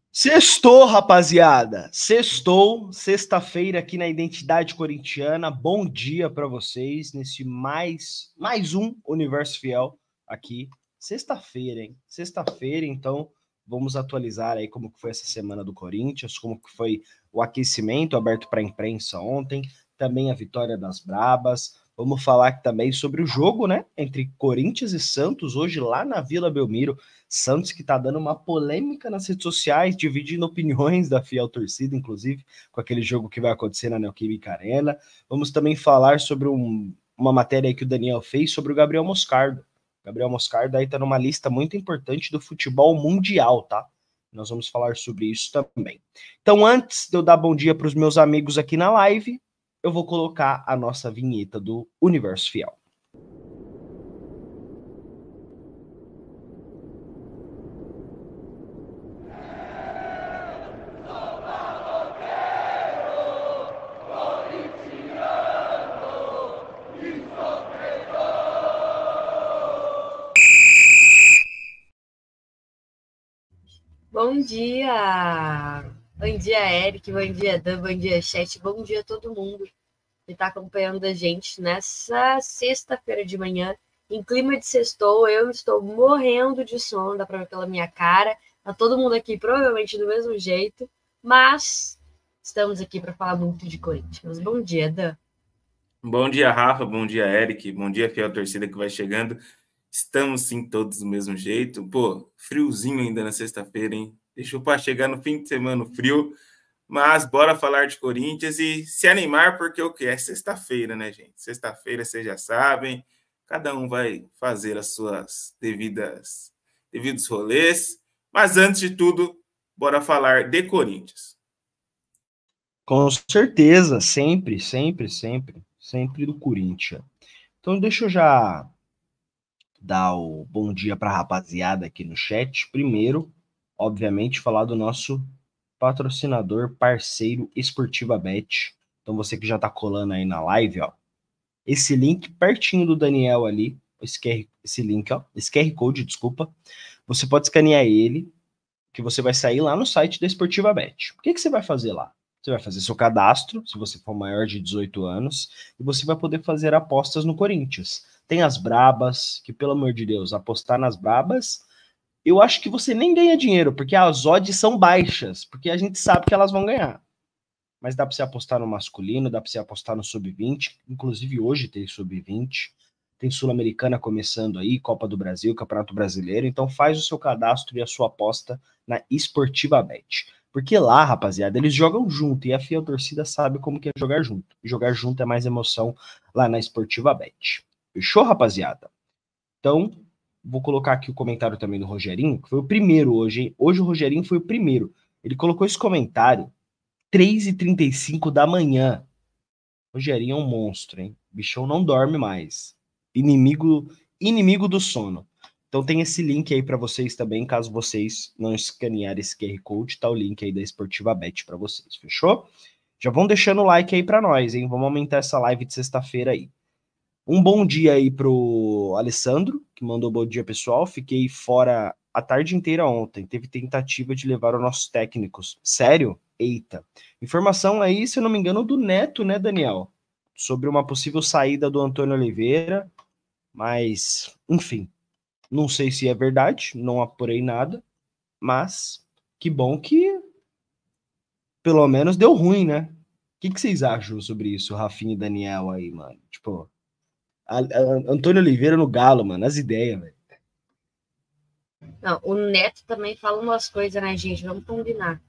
Sextou, rapaziada. Sextou, sexta-feira aqui na Identidade Corintiana. Bom dia para vocês nesse mais um Universo Fiel aqui. Sexta-feira, hein? Sexta-feira, então vamos atualizar aí como que foi essa semana do Corinthians, como que foi o aquecimento aberto para a imprensa ontem, também a vitória das Brabas. Vamos falar também sobre o jogo, né, entre Corinthians e Santos hoje lá na Vila Belmiro. Santos que tá dando uma polêmica nas redes sociais, dividindo opiniões da fiel torcida, inclusive, com aquele jogo que vai acontecer na Neoquímica Arena. Vamos também falar sobre uma matéria aí que o Daniel fez sobre o Gabriel Moscardo. O Gabriel Moscardo aí tá numa lista muito importante do futebol mundial, tá? Nós vamos falar sobre isso também. Então, antes de eu dar bom dia para os meus amigos aqui na live, eu vou colocar a nossa vinheta do Universo Fiel. Bom dia! Bom dia, Eric, bom dia, Dan, bom dia, chat, bom dia a todo mundo que está acompanhando a gente nessa sexta-feira de manhã, em clima de sextou. Eu estou morrendo de sono, dá para ver pela minha cara, tá todo mundo aqui provavelmente do mesmo jeito, mas estamos aqui para falar muito de Corinthians. Bom dia, Dan. Bom dia, Rafa, bom dia, Eric, bom dia, fiel torcida que vai chegando. Estamos sim todos do mesmo jeito. Pô, friozinho ainda na sexta-feira, hein? Deixou para chegar no fim de semana frio, mas bora falar de Corinthians e se animar, porque o que é sexta-feira, né, gente? Sexta-feira, vocês já sabem, cada um vai fazer as suas devidos rolês, mas antes de tudo, bora falar de Corinthians. Com certeza, sempre, sempre, sempre, sempre do Corinthians. Então deixa eu já dar o bom dia para a rapaziada aqui no chat. Primeiro, obviamente, falar do nosso patrocinador, parceiro Esportiva Bet. Então você que já tá colando aí na live, ó, esse link pertinho do Daniel ali, esse link, ó, esse QR Code, desculpa, você pode escanear ele, que você vai sair lá no site da Esportiva Bet. O que você vai fazer lá? Você vai fazer seu cadastro, se você for maior de 18 anos, e você vai poder fazer apostas no Corinthians. Tem as brabas, que pelo amor de Deus, apostar nas brabas, eu acho que você nem ganha dinheiro, porque as odds são baixas, porque a gente sabe que elas vão ganhar. Mas dá para você apostar no masculino, dá para você apostar no sub-20, inclusive hoje tem sub-20, tem Sul-Americana começando aí, Copa do Brasil, Campeonato Brasileiro, então faz o seu cadastro e a sua aposta na Esportiva Bet. Porque lá, rapaziada, eles jogam junto e a fiel torcida sabe como que é jogar junto. Jogar junto é mais emoção lá na Esportiva Bet. Fechou, rapaziada? Então, vou colocar aqui o comentário também do Rogerinho, que foi o primeiro hoje, hein? Hoje o Rogerinho foi o primeiro. Ele colocou esse comentário 3h35 da manhã. Rogerinho é um monstro, hein? O bichão não dorme mais. Inimigo do sono. Então tem esse link aí para vocês também, caso vocês não escanearem esse QR Code, tá o link aí da Esportiva Bet para vocês, fechou? Já vão deixando o like aí para nós, hein? Vamos aumentar essa live de sexta-feira aí. Um bom dia aí pro Alessandro, que mandou bom dia, pessoal. Fiquei fora a tarde inteira ontem. Teve tentativa de levar os nossos técnicos. Sério? Eita. Informação aí, se eu não me engano, do Neto, né, Daniel? Sobre uma possível saída do Antônio Oliveira. Mas, enfim, não sei se é verdade, não apurei nada. Mas, que bom que pelo menos deu ruim, né? O que vocês acham sobre isso, Rafinha e Daniel aí, mano? Tipo, Antônio Oliveira no Galo, mano, as ideias, velho. Não, o Neto também fala umas coisas, né, gente? Vamos combinar.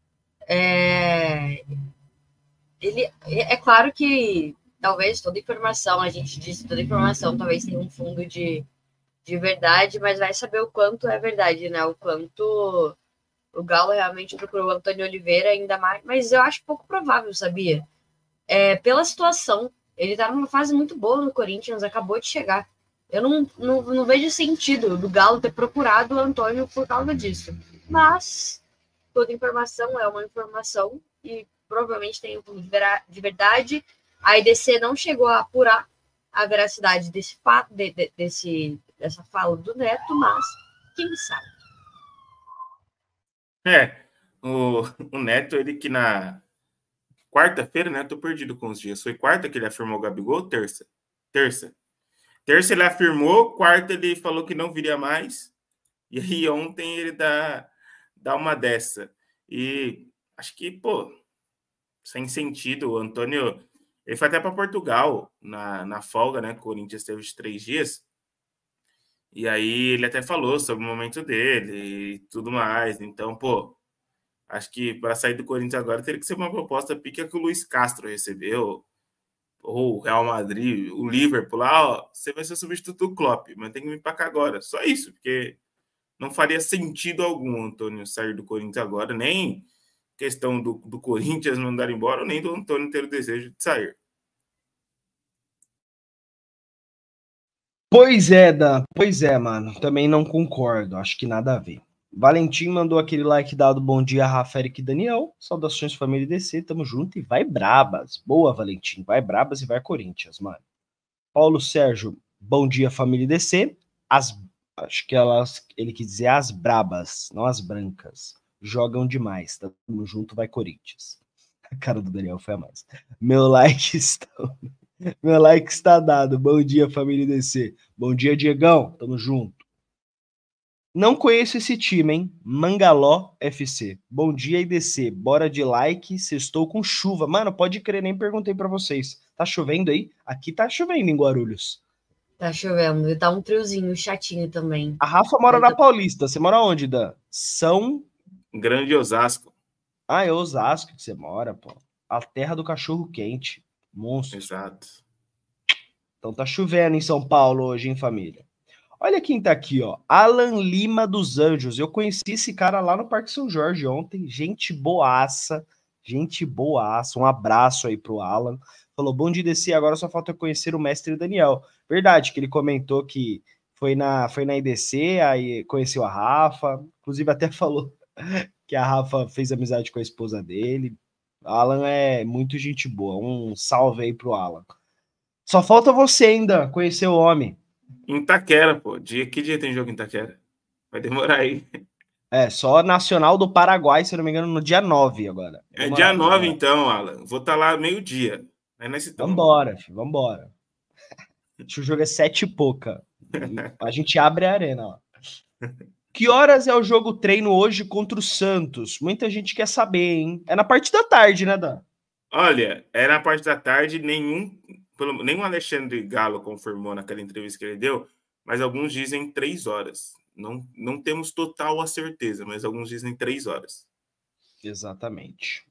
É claro que talvez toda informação, a gente disse, toda informação talvez tenha um fundo de verdade, mas vai saber o quanto é verdade, né? O quanto o Galo realmente procurou o Antônio Oliveira, ainda mais, mas eu acho pouco provável, sabia? Pela situação, ele tá numa fase muito boa no Corinthians, acabou de chegar. Eu não vejo sentido do Galo ter procurado o Antônio por causa disso. Mas toda informação é uma informação e provavelmente tem um fundo de verdade. A EDC não chegou a apurar a veracidade desse fato, dessa fala do Neto, mas quem sabe? O Neto, ele que na quarta-feira, né? Tô perdido com os dias. Foi quarta que ele afirmou o Gabigol ou terça? Terça. Terça ele afirmou, quarta ele falou que não viria mais. E aí ontem ele dá uma dessa. E acho que, pô, sem sentido. O Antônio, ele foi até para Portugal na folga, né? O Corinthians teve os 3 dias. E aí ele até falou sobre o momento dele e tudo mais. Então, pô, acho que para sair do Corinthians agora teria que ser uma proposta pica que o Luiz Castro recebeu, ou o Real Madrid, o Liverpool lá, ó, você vai ser o substituto do Klopp, mas tem que vir para cá agora. Só isso, porque não faria sentido algum, Antônio, sair do Corinthians agora, nem questão do Corinthians mandar embora, nem do Antônio ter o desejo de sair. Pois é, Dan. Pois é, mano. Também não concordo. Acho que nada a ver. Valentim mandou aquele like dado. Bom dia, Rafa, Eric e Daniel. Saudações, família DC. Tamo junto e vai brabas. Boa, Valentim. Vai brabas e vai Corinthians, mano. Paulo Sérgio. Bom dia, família DC. Acho que ele quis dizer as brabas, não as brancas. Jogam demais. Tamo junto, vai Corinthians. A cara do Daniel foi a mais. Meu like está dado. Bom dia, família DC. Bom dia, Diegão. Tamo junto. Não conheço esse time, hein? Mangaló FC. Bom dia, IDC. Bora de like. Sextou com chuva. Mano, pode crer, nem perguntei pra vocês. Tá chovendo aí? Aqui tá chovendo em Guarulhos. Tá chovendo. E tá um friozinho chatinho também. A Rafa mora na Paulista. Você mora onde, Dan? Grande Osasco. Ah, é Osasco que você mora, pô. A terra do cachorro quente. Monstro. Exato. Então tá chovendo em São Paulo hoje, hein, família? Olha quem tá aqui, ó. Alan Lima dos Anjos. Eu conheci esse cara lá no Parque São Jorge ontem. Gente boaça. Gente boaça. Um abraço aí pro Alan. Falou, bom dia, DC. Agora só falta conhecer o mestre Daniel. Verdade, que ele comentou que foi na IDC, aí conheceu a Rafa. Inclusive até falou que a Rafa fez amizade com a esposa dele. Alan é muito gente boa. Um salve aí pro Alan. Só falta você ainda conhecer o homem. Em Itaquera, pô. Que dia tem jogo em Itaquera? Vai demorar aí. É, só Nacional do Paraguai, se não me engano, no dia 9 agora. É dia 9, então, Alan. Vou estar lá meio-dia. Vambora, filho, vambora. O jogo é 7 e pouca. A gente abre a arena, ó. Que horas é o jogo treino hoje contra o Santos? Muita gente quer saber, hein? É na parte da tarde, né, Dan? Olha, é na parte da tarde, nenhum Alexandre Galo confirmou naquela entrevista que ele deu, mas alguns dizem 3 horas. Não temos total a certeza, mas alguns dizem 3 horas. Exatamente.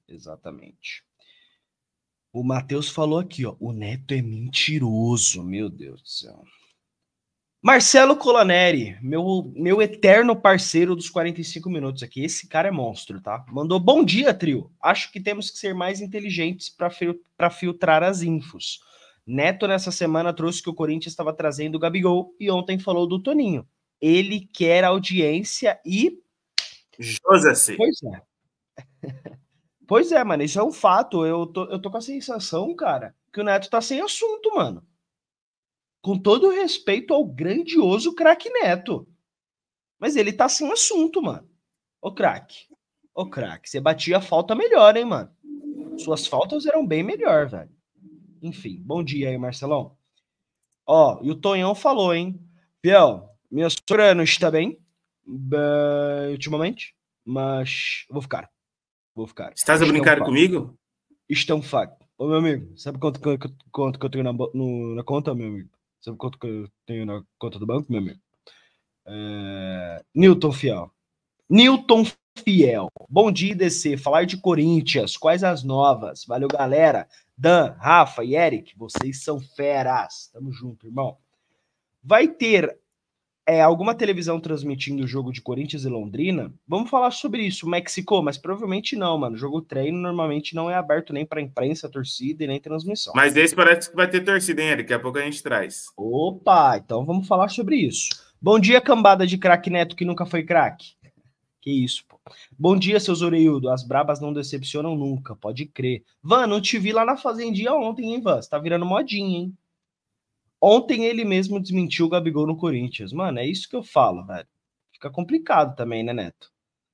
O Matheus falou aqui, ó. O Neto é mentiroso, meu Deus do céu. Marcelo Colaneri, meu eterno parceiro dos 45 minutos aqui. Esse cara é monstro, tá? Mandou bom dia, trio. Acho que temos que ser mais inteligentes para filtrar as infos. Neto, nessa semana, trouxe que o Corinthians estava trazendo o Gabigol e ontem falou do Toninho. Ele quer audiência e... José. Pois é. Pois é, mano, isso é um fato. Eu tô com a sensação, cara, que o Neto tá sem assunto, mano. Com todo respeito ao grandioso craque Neto. Mas ele tá sem assunto, mano. Ô, craque. Você batia a falta melhor, hein, mano? Suas faltas eram bem melhor, velho. Enfim, bom dia aí, Marcelão. Ó, e o Tonhão falou, hein? Fiel, minha sogra não está bem ultimamente, mas vou ficar. Estás a brincar comigo? Estão fato. Ô, meu amigo, sabe quanto que eu tenho na conta, meu amigo? Sabe quanto que eu tenho na conta do banco, meu amigo? Newton Fiel. Bom dia, DC. Falar de Corinthians. Quais as novas? Valeu, galera. Dan, Rafa e Eric, vocês são feras. Tamo junto, irmão. Vai ter alguma televisão transmitindo o jogo de Corinthians e Londrina? Vamos falar sobre isso, Mexico, mas provavelmente não, mano. O jogo treino normalmente não é aberto nem para imprensa, torcida e nem transmissão. Mas esse parece que vai ter torcida, hein, Eric? Daqui a pouco a gente traz. Opa, então vamos falar sobre isso. Bom dia, cambada de craque Neto que nunca foi craque. Que isso, pô. Bom dia, seus orelhudos. As brabas não decepcionam nunca, pode crer. Van, não te vi lá na Fazendinha ontem, hein, Van? Você tá virando modinha, hein? Ontem ele mesmo desmentiu o Gabigol no Corinthians. Mano, é isso que eu falo, velho. Fica complicado também, né, Neto?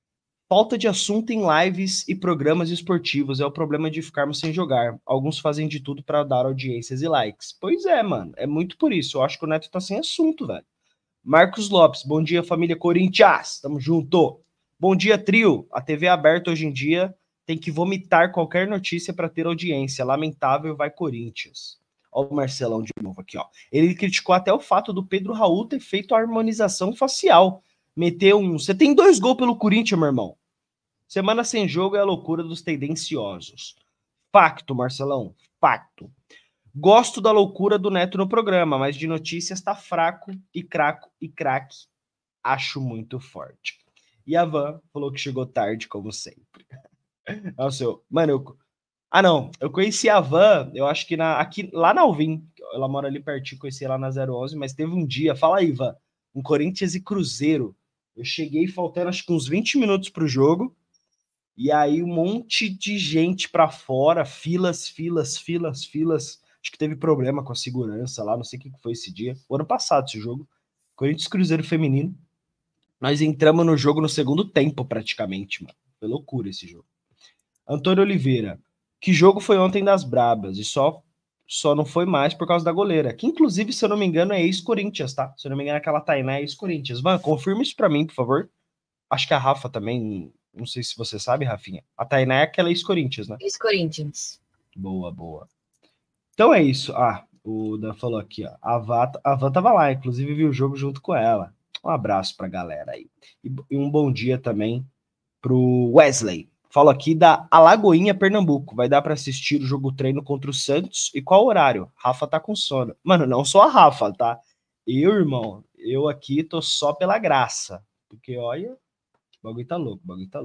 Falta de assunto em lives e programas esportivos é o problema de ficarmos sem jogar. Alguns fazem de tudo para dar audiências e likes. Pois é, mano. É muito por isso. Eu acho que o Neto tá sem assunto, velho. Marcos Lopes, bom dia, família Corinthians. Tamo junto. Bom dia, trio. A TV aberta hoje em dia tem que vomitar qualquer notícia para ter audiência. Lamentável, vai Corinthians. Ó o Marcelão de novo aqui, ó. Ele criticou até o fato do Pedro Raul ter feito a harmonização facial. Meteu um... Você tem 2 gols pelo Corinthians, meu irmão. Semana sem jogo é a loucura dos tendenciosos. Facto, Marcelão. Facto. Gosto da loucura do Neto no programa, mas de notícias tá fraco e craque. Acho muito forte. E a Van falou que chegou tarde, como sempre. Nossa, mano, eu conheci a Van, eu acho que aqui, lá na Alvim, ela mora ali pertinho, conheci ela na 011, mas teve um dia, fala aí, Van, um Corinthians e Cruzeiro. Eu cheguei faltando acho que uns 20 minutos pro jogo, e aí um monte de gente pra fora, filas. Acho que teve problema com a segurança lá, não sei o que foi esse dia. O ano passado esse jogo. Corinthians Cruzeiro feminino. Nós entramos no jogo no segundo tempo praticamente, mano. Foi loucura esse jogo. Antônio Oliveira. Que jogo foi ontem das brabas? E só não foi mais por causa da goleira. Que inclusive, se eu não me engano, é ex-Corinthians, tá? Se eu não me engano, aquela Tainá é ex-Corinthians. Van, confirma isso pra mim, por favor. Acho que a Rafa também... Não sei se você sabe, Rafinha. A Tainá é aquela ex-Corinthians, né? Ex-Corinthians. Boa. Então é isso. O Dan falou aqui, ó. A Van tava lá, inclusive viu o jogo junto com ela. Um abraço pra galera aí. E um bom dia também pro Wesley. Falo aqui da Alagoinha, Pernambuco. Vai dar para assistir o jogo treino contra o Santos. E qual horário? Rafa tá com sono. Mano, não só a Rafa, tá? Eu, irmão, eu aqui tô só pela graça. Porque, olha, o bagulho tá louco.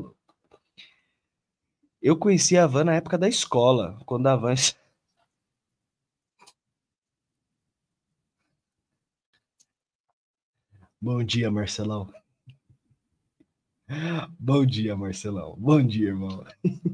Eu conheci a Van na época da escola, quando a Van... Bom dia, Marcelão. Bom dia, Marcelão. Bom dia, irmão.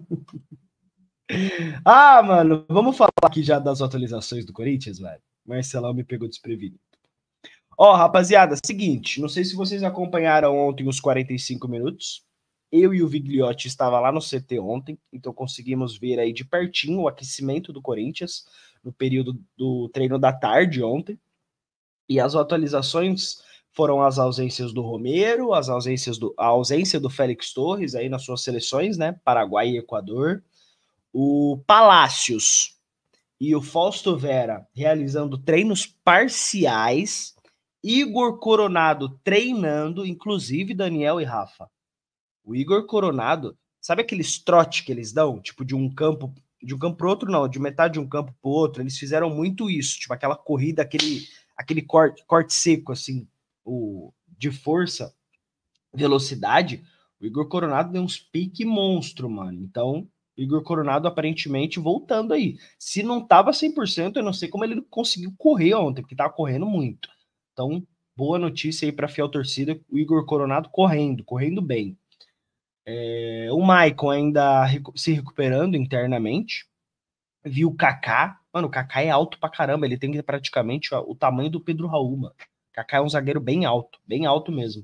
Mano, vamos falar aqui já das atualizações do Corinthians, velho. Marcelão me pegou desprevenido. Rapaziada, seguinte, não sei se vocês acompanharam ontem os 45 minutos. Eu e o Vigliotti estava lá no CT ontem, então conseguimos ver aí de pertinho o aquecimento do Corinthians no período do treino da tarde ontem. E as atualizações foram as ausências do Romero, a ausência do Félix Torres aí nas suas seleções, né? Paraguai e Equador. O Palácios e o Fausto Vera realizando treinos parciais. Igor Coronado treinando, inclusive Daniel e Rafa. O Igor Coronado, sabe aqueles trote que eles dão? Tipo, de um campo pro outro, não, de metade de um campo pro outro. Eles fizeram muito isso, tipo, aquela corrida, aquele corte seco, assim, de força, velocidade. O Igor Coronado deu uns pique monstro, mano. Então, o Igor Coronado aparentemente voltando aí. Se não tava 100%, eu não sei como ele não conseguiu correr ontem, porque tava correndo muito. Então, boa notícia aí para a fiel torcida, o Igor Coronado correndo bem. O Maicon ainda se recuperando internamente. Viu o Kaká. Mano, o Kaká é alto pra caramba. Ele tem praticamente o tamanho do Pedro Raul, mano. O Kaká é um zagueiro bem alto mesmo.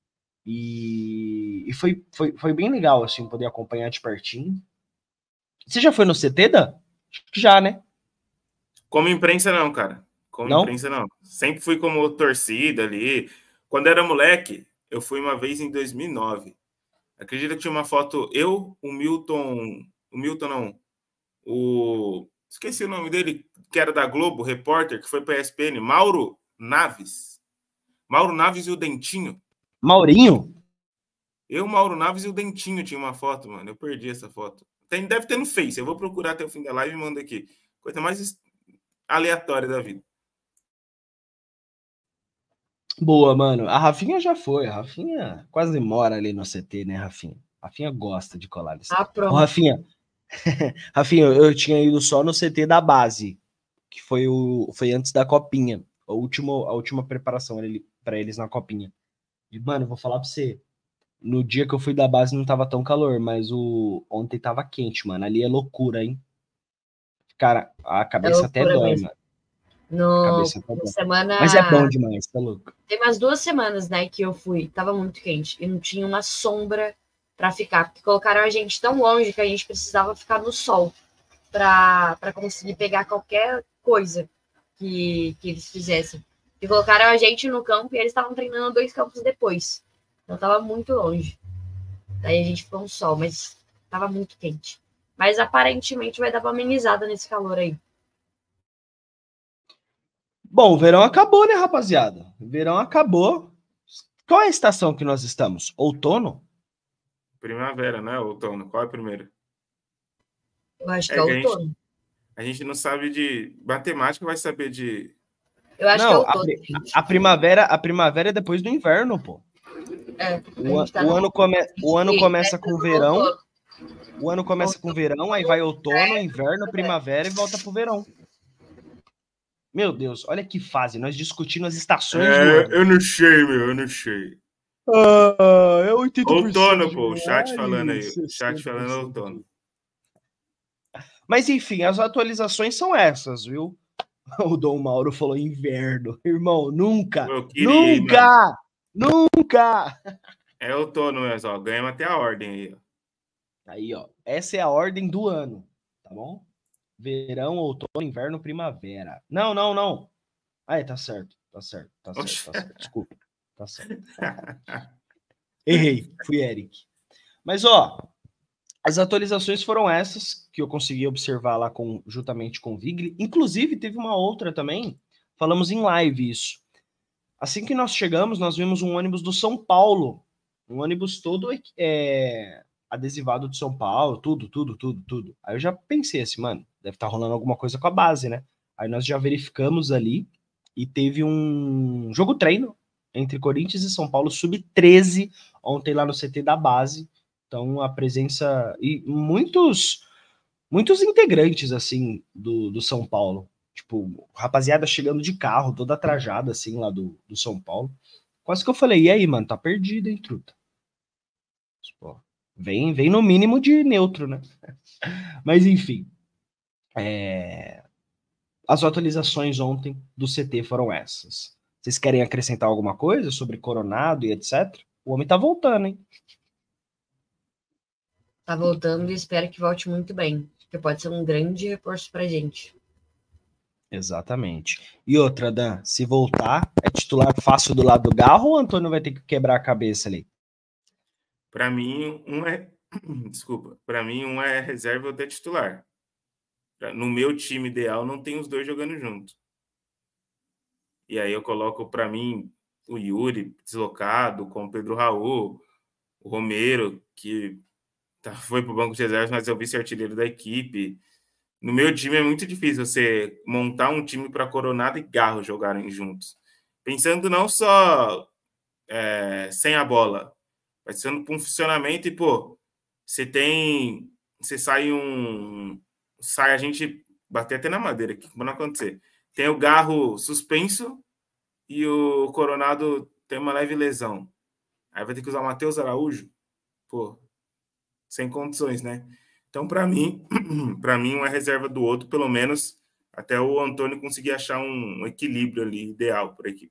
E foi bem legal, assim, poder acompanhar de pertinho. Você já foi no CT, Dan? Acho que já, né? Como imprensa, não, cara. Imprensa, não. Sempre fui como torcida ali. Quando era moleque, eu fui uma vez em 2009. Acredita que tinha uma foto, eu, o Milton não, esqueci o nome dele, que era da Globo, repórter, que foi para a ESPN, Mauro Naves e o Dentinho. Maurinho? Eu, Mauro Naves e o Dentinho tinha uma foto, mano. Eu perdi essa foto. Deve ter no Face. Eu vou procurar até o fim da live e mando aqui. Coisa mais aleatória da vida. Boa, mano. A Rafinha já foi. A Rafinha quase mora ali no CT, né, Rafinha? A Rafinha gosta de colar nesse. Pronto. Ô, Rafinha, eu tinha ido só no CT da base, que foi antes da Copinha. A última preparação para eles na Copinha. E, mano, eu vou falar pra você. No dia que eu fui da base não tava tão calor, mas ontem tava quente, mano. Ali é loucura, hein? Cara, a cabeça até dói, mesmo. mano. Semana... Mas é bom demais, tá louco? Tem umas 2 semanas, né, que eu fui. Tava muito quente. E não tinha uma sombra para ficar, porque colocaram a gente tão longe que a gente precisava ficar no sol para conseguir pegar qualquer coisa que eles fizessem. E colocaram a gente no campo e eles estavam treinando 2 campos depois. Então tava muito longe. Daí a gente ficou no sol, mas tava muito quente. Mas aparentemente vai dar uma amenizada nesse calor aí. Bom, o verão acabou, né, rapaziada? O verão acabou. Qual é a estação que nós estamos? Outono? Primavera, né? Outono. Qual é o primeiro? Eu acho que é outono. A gente não sabe de matemática, vai saber de... Eu acho que é outono. A primavera é depois do inverno, pô. O ano começa com verão. O ano começa com verão, aí vai outono, inverno, primavera e volta pro verão. Meu Deus, olha que fase. Nós discutindo as estações do ano. Eu não sei, meu, eu não sei. É 80%. Outono, pô, o chat falando aí. O chat falando outono. Mas enfim, as atualizações são essas, viu? O Dom Mauro falou inverno. Irmão, nunca! Nunca! Nunca! É outono mesmo, ó. Ganhamos até a ordem aí, ó. Aí, ó. Essa é a ordem do ano, tá bom? Verão, outono, inverno, primavera. Não. Aí, tá certo. Desculpa. Tá certo. Errei. Fui Eric. Mas, ó, as atualizações foram essas que eu consegui observar lá juntamente com o Vigli. Inclusive, teve uma outra também. Falamos em live isso. Assim que nós chegamos, nós vimos um ônibus do São Paulo. Um ônibus todo adesivado de São Paulo, tudo. Aí eu já pensei assim, mano, deve estar rolando alguma coisa com a base, né? Aí nós já verificamos ali e teve um jogo treino entre Corinthians e São Paulo, sub-13, ontem lá no CT da base. Então a presença e muitos integrantes, assim, do São Paulo. Tipo, rapaziada chegando de carro, toda trajada, assim, lá do São Paulo. Quase que eu falei, e aí, mano, tá perdido, hein, truta? Pô, vem no mínimo de neutro, né? Mas, enfim. As atualizações ontem do CT foram essas. Vocês querem acrescentar alguma coisa sobre Coronado e etc? O homem tá voltando, hein? Tá voltando e espero que volte muito bem. Porque pode ser um grande reforço pra gente. Exatamente. E outra, Dan, se voltar, é titular fácil do lado do Garro ou o Antônio vai ter que quebrar a cabeça ali? Para mim, Desculpa. Para mim, um é reserva e outro é titular. No meu time ideal, não tem os dois jogando junto. E aí eu coloco, para mim, o Yuri deslocado, com o Pedro Raul, o Romero, que foi para o banco de reservas, mas é o vice-artilheiro da equipe. No meu time é muito difícil você montar um time para Coronado e Garro jogarem juntos. Pensando não só sem a bola, mas sendo para um funcionamento e, pô, sai a gente bater até na madeira aqui, como não acontecer. Tem o Garro suspenso e o Coronado tem uma leve lesão. Aí vai ter que usar o Matheus Araújo, pô, sem condições, né? Então, para mim, um é reserva do outro, pelo menos até o Antônio conseguir achar um equilíbrio ali ideal para a equipe.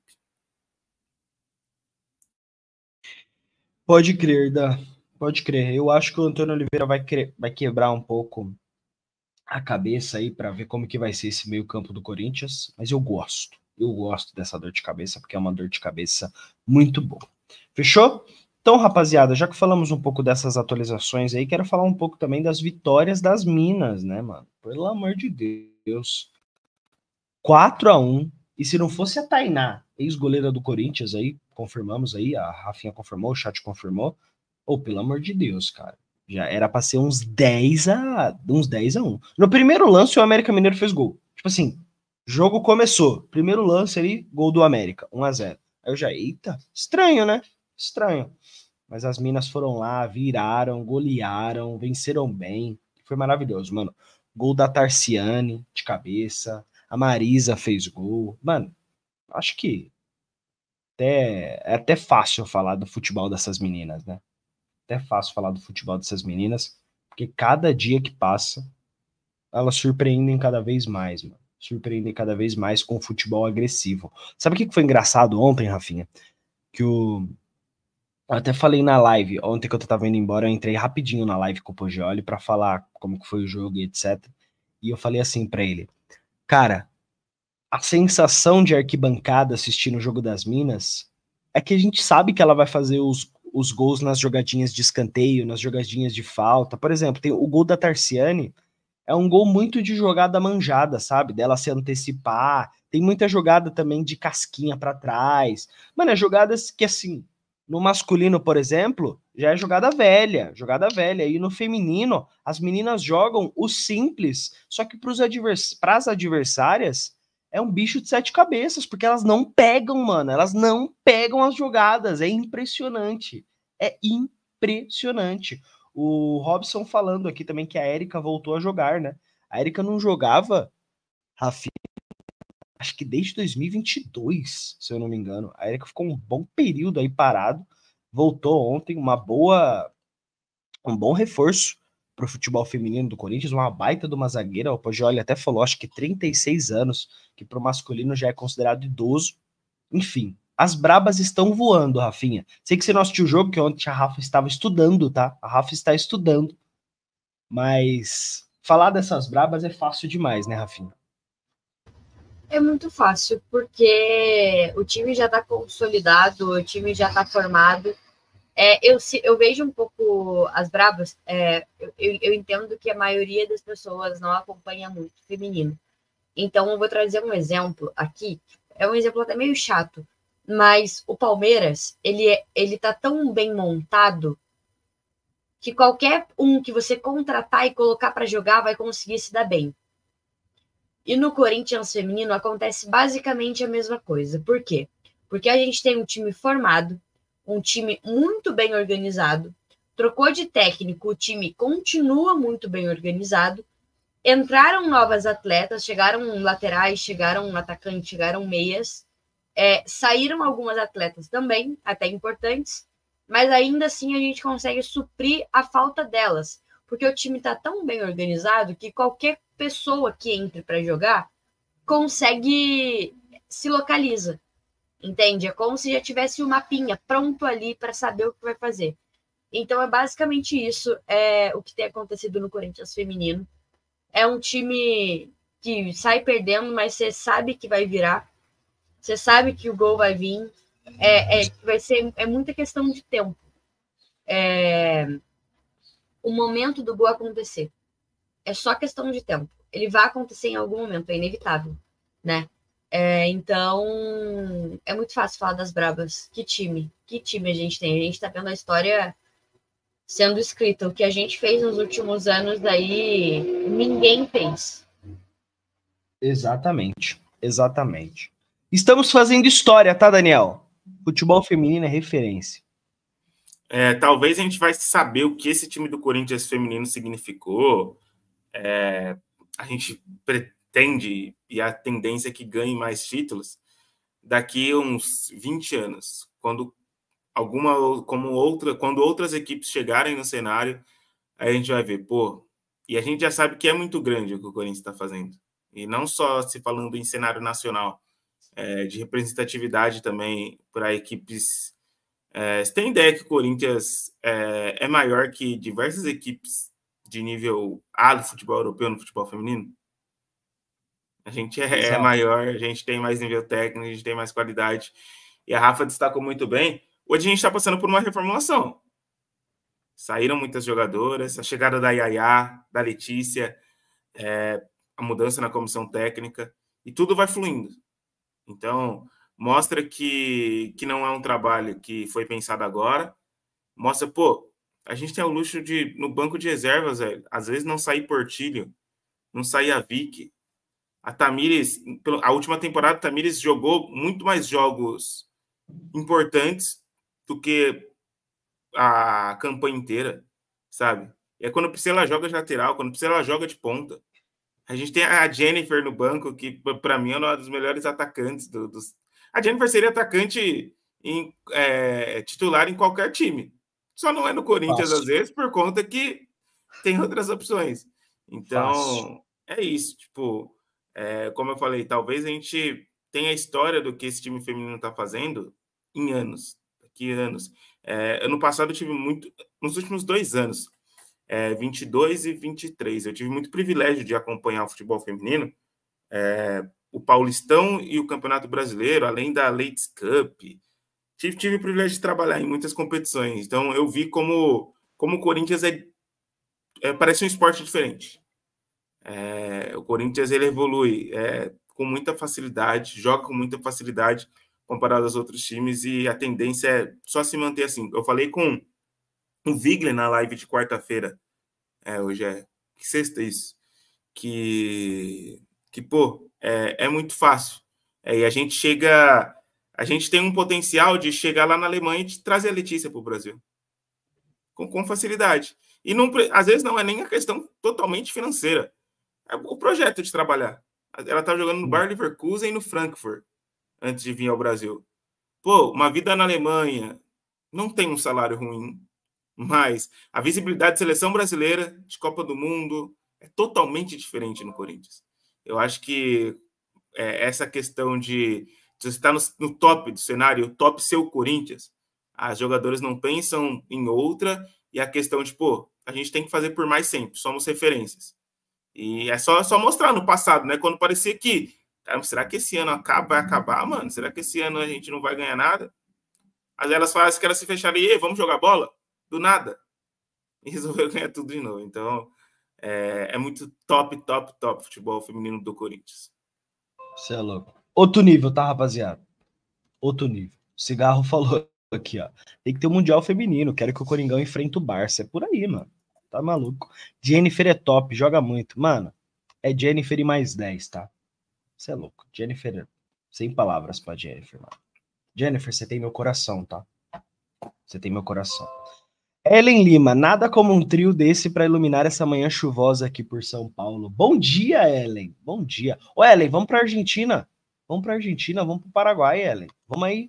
Pode crer, Dan. Pode crer. Eu acho que o Antônio Oliveira vai quebrar um pouco a cabeça aí para ver como que vai ser esse meio-campo do Corinthians, mas eu gosto. Eu gosto dessa dor de cabeça, porque é uma dor de cabeça muito boa. Fechou? Então, rapaziada, já que falamos um pouco dessas atualizações aí, quero falar um pouco também das vitórias das Minas, né, mano? Pelo amor de Deus. 4-1. E se não fosse a Tainá, ex-goleira do Corinthians aí, confirmamos aí, a Rafinha confirmou, o chat confirmou. Pelo amor de Deus, cara. Já era pra ser uns 10-1. No primeiro lance, o América Mineiro fez gol. Tipo assim, jogo começou. Primeiro lance ali, gol do América, 1-0. Aí eu já, eita, estranho, né? Estranho. Mas as Minas foram lá, viraram, golearam, venceram bem. Foi maravilhoso, mano. Gol da Tarciane, de cabeça. A Marisa fez gol. Mano, acho que é até fácil falar do futebol dessas meninas, né? Até fácil falar do futebol dessas meninas, porque cada dia que passa, elas surpreendem cada vez mais, mano. Surpreendem cada vez mais com o futebol agressivo. Sabe o que foi engraçado ontem, Rafinha? Que Eu até falei na live, ontem que eu tava indo embora, eu entrei rapidinho na live com o Poggioli pra falar como que foi o jogo e etc. E eu falei assim pra ele, cara, a sensação de arquibancada assistindo o Jogo das Minas é que a gente sabe que ela vai fazer os gols nas jogadinhas de escanteio, nas jogadinhas de falta. Por exemplo, tem o gol da Tarciane, é um gol muito de jogada manjada, sabe? Dela se antecipar. Tem muita jogada também de casquinha pra trás. Mano, é jogadas que, assim, no masculino, por exemplo, já é jogada velha, jogada velha. E no feminino, as meninas jogam o simples, só que pras adversárias é um bicho de sete cabeças, porque elas não pegam, mano. Elas não pegam as jogadas. É impressionante. É impressionante. O Robson falando aqui também que a Erika voltou a jogar, né? A Erika não jogava, Rafinha, acho que desde 2022, se eu não me engano. A Erika ficou um bom período aí parado, voltou ontem, um bom reforço para o futebol feminino do Corinthians, uma baita de uma zagueira. O Poggioli até falou, acho que 36 anos, que para o masculino já é considerado idoso. Enfim, as brabas estão voando, Rafinha. Sei que você não assistiu o jogo, que ontem a Rafa estava estudando, tá? A Rafa está estudando. Mas falar dessas brabas é fácil demais, né, Rafinha? É muito fácil, porque o time já está consolidado, o time já está formado. Eu vejo um pouco as brabas, eu entendo que a maioria das pessoas não acompanha muito o feminino. Então, eu vou trazer um exemplo aqui, é um exemplo até meio chato, mas o Palmeiras, ele tá tão bem montado que qualquer um que você contratar e colocar para jogar vai conseguir se dar bem. E no Corinthians feminino acontece basicamente a mesma coisa. Por quê? Porque a gente tem um time formado, um time muito bem organizado, trocou de técnico, o time continua muito bem organizado, entraram novas atletas, chegaram laterais, chegaram atacantes, chegaram meias, saíram algumas atletas também, até importantes, mas ainda assim a gente consegue suprir a falta delas, porque o time está tão bem organizado que qualquer pessoa que entre para jogar consegue se localiza, entende? É como se já tivesse um mapinha pronto ali para saber o que vai fazer. Então é basicamente isso, o que tem acontecido no Corinthians feminino. É um time que sai perdendo, mas você sabe que vai virar, você sabe que o gol vai vir, é muita questão de tempo. O momento do gol acontecer. É só questão de tempo. Ele vai acontecer em algum momento, é inevitável, né? Então, é muito fácil falar das brabas. Que time a gente tem? A gente tá vendo a história sendo escrita. O que a gente fez nos últimos anos aí, ninguém fez. Exatamente, exatamente. Estamos fazendo história, tá, Daniel? Futebol feminino é referência. Talvez a gente vai saber o que esse time do Corinthians feminino significou. A gente pretende, e a tendência é que ganhe mais títulos daqui a uns 20 anos, quando outras equipes chegarem no cenário, aí a gente vai ver, pô, e a gente já sabe que é muito grande o que o Corinthians está fazendo. E não só se falando em cenário nacional, de representatividade também para equipes. Você tem ideia que o Corinthians é maior que diversas equipes de nível A do futebol europeu no futebol feminino? A gente é maior, a gente tem mais nível técnico, a gente tem mais qualidade. E a Rafa destacou muito bem. Hoje a gente está passando por uma reformulação. Saíram muitas jogadoras, a chegada da Yaya, da Letícia, a mudança na comissão técnica, e tudo vai fluindo. Então, mostra que não é um trabalho que foi pensado agora. Mostra, pô, a gente tem o luxo de, no banco de reservas, às vezes não sair Portilho, não sair a Vicky. A Tamires, a última temporada, a Tamires jogou muito mais jogos importantes do que a campanha inteira, sabe? E quando precisa ela joga de lateral, quando precisa ela joga de ponta. A gente tem a Jennifer no banco, que para mim é uma dos melhores atacantes dos. A Jennifer seria atacante titular em qualquer time. Só não é no Corinthians, às vezes, por conta que tem outras opções. Então, é isso. Tipo, como eu falei, talvez a gente tenha a história do que esse time feminino está fazendo em anos. Daqui a anos. Ano passado eu tive muito, nos últimos 2 anos, 22 e 23, eu tive muito privilégio de acompanhar o futebol feminino, o Paulistão e o Campeonato Brasileiro, além da Ladies Cup. Tive o privilégio de trabalhar em muitas competições, então eu vi como o Corinthians parece um esporte diferente. O Corinthians ele evolui com muita facilidade, joga com muita facilidade comparado aos outros times, e a tendência é só se manter assim. Eu falei com o Vigler na live de quarta-feira, hoje é sexta isso, que pô, é muito fácil. E a gente tem um potencial de chegar lá na Alemanha e de trazer a Letícia para o Brasil. Com facilidade. E não, às vezes não é nem a questão totalmente financeira. É o projeto de trabalhar. Ela estava jogando no Bayer Leverkusen e no Frankfurt antes de vir ao Brasil. Pô, uma vida na Alemanha não tem um salário ruim, mas a visibilidade de seleção brasileira, de Copa do Mundo, é totalmente diferente no Corinthians. Eu acho que essa questão de você estar no top do cenário, o top ser o Corinthians, as jogadoras não pensam em outra, e a questão de, pô, a gente tem que fazer por mais sempre, somos referências. E é só mostrar no passado, né? Quando parecia que, cara, será que esse ano vai acabar, mano? Será que esse ano a gente não vai ganhar nada? Aí elas fazem que elas se fecharem e vamos jogar bola? Do nada. E resolveu ganhar tudo de novo. Então, é muito top futebol feminino do Corinthians. Você é louco. Outro nível, tá, rapaziada? Outro nível. O Cigarro falou aqui, ó. Tem que ter um Mundial Feminino. Quero que o Coringão enfrente o Barça. É por aí, mano. Tá maluco. Jennifer é top, joga muito. Mano, é Jennifer e mais 10, tá? Você é louco. Jennifer, sem palavras pra Jennifer, mano. Jennifer, você tem meu coração, tá? Você tem meu coração. Ellen Lima, nada como um trio desse para iluminar essa manhã chuvosa aqui por São Paulo. Bom dia, Ellen. Bom dia. Ô, Ellen, vamos pra Argentina. Vamos pra Argentina, vamos pro Paraguai, Ellen. Vamos aí.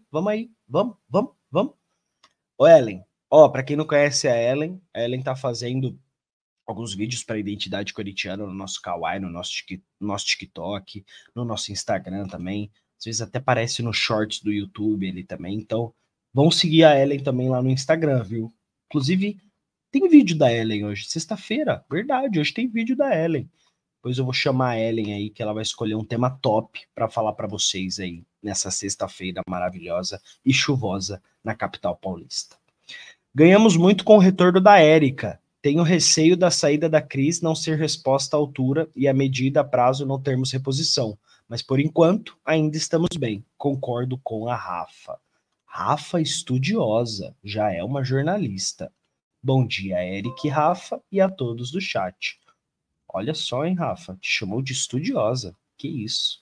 Vamos. Ô, Ellen, ó, pra quem não conhece a Ellen tá fazendo alguns vídeos para identidade corintiana no nosso Kawaii, no nosso TikTok, no nosso Instagram também. Às vezes até aparece no shorts do YouTube ele também. Então, vão seguir a Ellen também lá no Instagram, viu? Inclusive, tem vídeo da Ellen hoje, sexta-feira. Verdade, hoje tem vídeo da Ellen. Depois eu vou chamar a Ellen aí, que ela vai escolher um tema top para falar para vocês aí nessa sexta-feira maravilhosa e chuvosa na capital paulista. Ganhamos muito com o retorno da Érica. Tenho receio da saída da Cris não ser resposta à altura e a medida a prazo não termos reposição. Mas por enquanto ainda estamos bem. Concordo com a Rafa. Rafa estudiosa, já é uma jornalista. Bom dia, Eric e Rafa, e a todos do chat. Olha só, hein, Rafa, te chamou de estudiosa. Que isso?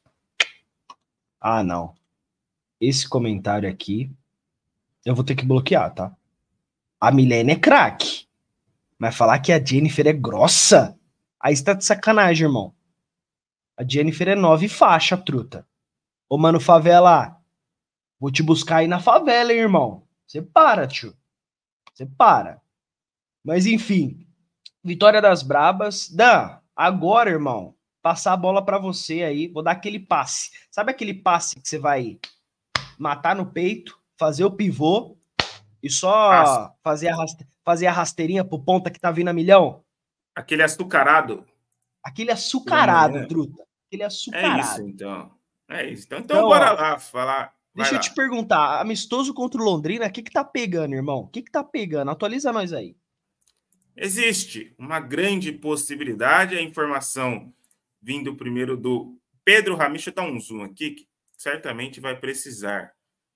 Ah, não. Esse comentário aqui, eu vou ter que bloquear, tá? A Milene é craque. Mas falar que a Jennifer é grossa? Aí está de sacanagem, irmão. A Jennifer é 9 faixa, truta. Ô, mano, favela, vou te buscar aí na favela, hein, irmão. Você para, tio. Você para. Mas, enfim. Vitória das Brabas. Dan, agora, irmão, passar a bola pra você aí. Vou dar aquele passe. Sabe aquele passe que você vai matar no peito, fazer o pivô e só fazer a rasteirinha pro ponta que tá vindo a milhão? Aquele açucarado. Aquele açucarado, truta. Aquele açucarado. É isso, então. Então bora lá falar. Deixa eu te perguntar, amistoso contra o Londrina, o que tá pegando, irmão? O que tá pegando? Atualiza nós aí. Existe uma grande possibilidade, a informação vindo primeiro do Pedro Ramiro. Deixa eu dar um zoom aqui, que certamente vai precisar.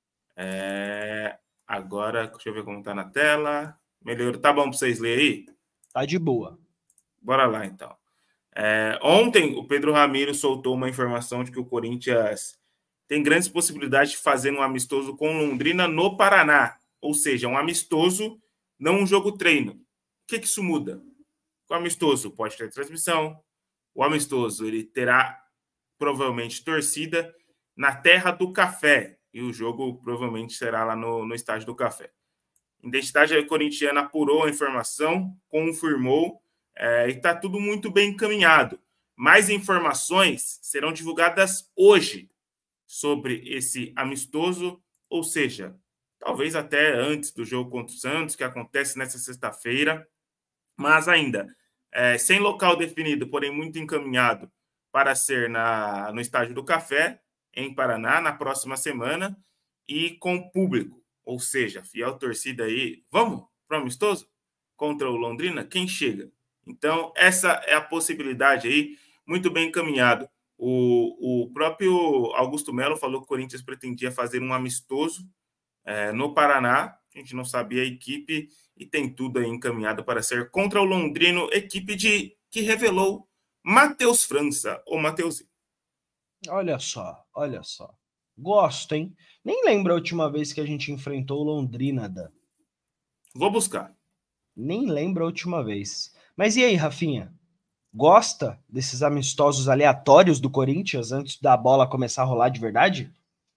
Agora, deixa eu ver como tá na tela. Melhor, tá bom para vocês lerem aí? Tá de boa. Bora lá, então. Ontem, o Pedro Ramiro soltou uma informação de que o Corinthians tem grandes possibilidades de fazer um amistoso com Londrina no Paraná. Ou seja, um amistoso, não um jogo-treino. O que isso muda? O amistoso pode ter transmissão. O amistoso ele terá provavelmente torcida na Terra do Café. E o jogo provavelmente será lá no Estádio do Café. Identidade Corintiana apurou a informação, confirmou, e está tudo muito bem encaminhado. Mais informações serão divulgadas hoje sobre esse amistoso, ou seja, talvez até antes do jogo contra o Santos, que acontece nessa sexta-feira, mas ainda sem local definido, porém muito encaminhado para ser no Estádio do Café, em Paraná, na próxima semana, e com público, ou seja, fiel torcida aí. Vamos para o amistoso contra o Londrina? Quem chega? Então, essa é a possibilidade aí, muito bem encaminhado. O próprio Augusto Melo falou que o Corinthians pretendia fazer um amistoso no Paraná. A gente não sabia a equipe e tem tudo aí encaminhado para ser contra o Londrino, equipe que revelou Matheus França, ou Mateuzinho. Olha só, olha só. Gosto, hein? Nem lembro a última vez que a gente enfrentou o Londrina, Dan. Vou buscar. Nem lembro a última vez. Mas e aí, Rafinha? Gosta desses amistosos aleatórios do Corinthians antes da bola começar a rolar de verdade?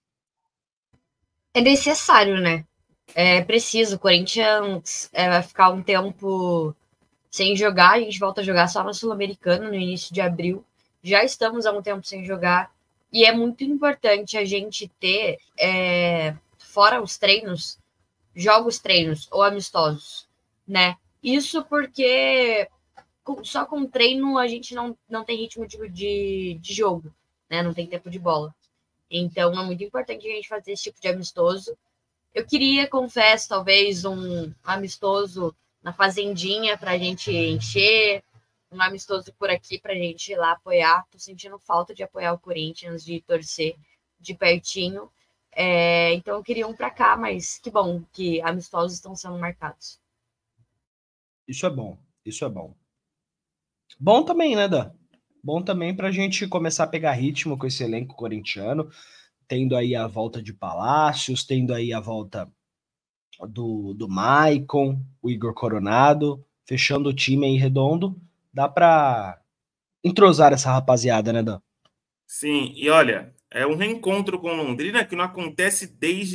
É necessário, né? É preciso. O Corinthians vai ficar um tempo sem jogar. A gente volta a jogar só na Sul-Americana no início de abril. Já estamos há um tempo sem jogar. E é muito importante a gente ter, fora os treinos, jogos treinos ou amistosos, né? Isso porque só com treino a gente não tem ritmo de jogo, né? Não tem tempo de bola. Então é muito importante a gente fazer esse tipo de amistoso. Eu queria, confesso, talvez um amistoso na Fazendinha para a gente encher, um amistoso por aqui para a gente ir lá apoiar. Tô sentindo falta de apoiar o Corinthians, de torcer de pertinho. Então eu queria um para cá, mas que bom que amistosos estão sendo marcados. Isso é bom, isso é bom. Bom também, né, Dan? Bom também para a gente começar a pegar ritmo com esse elenco corintiano, tendo aí a volta de Palácios, tendo aí a volta do Maicon, o Igor Coronado, fechando o time aí redondo. Dá para entrosar essa rapaziada, né, Dan? Sim, e olha, é um reencontro com Londrina que não acontece desde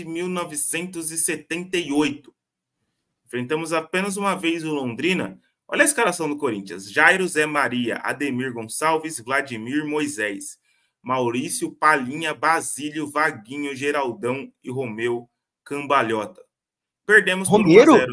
1978. Enfrentamos apenas uma vez o Londrina. Olha a escalação do Corinthians: Jairo, Zé Maria, Ademir Gonçalves, Vladimir, Moisés, Maurício, Palinha, Basílio, Vaguinho, Geraldão e Romeu Cambalhota. Perdemos por 1-0.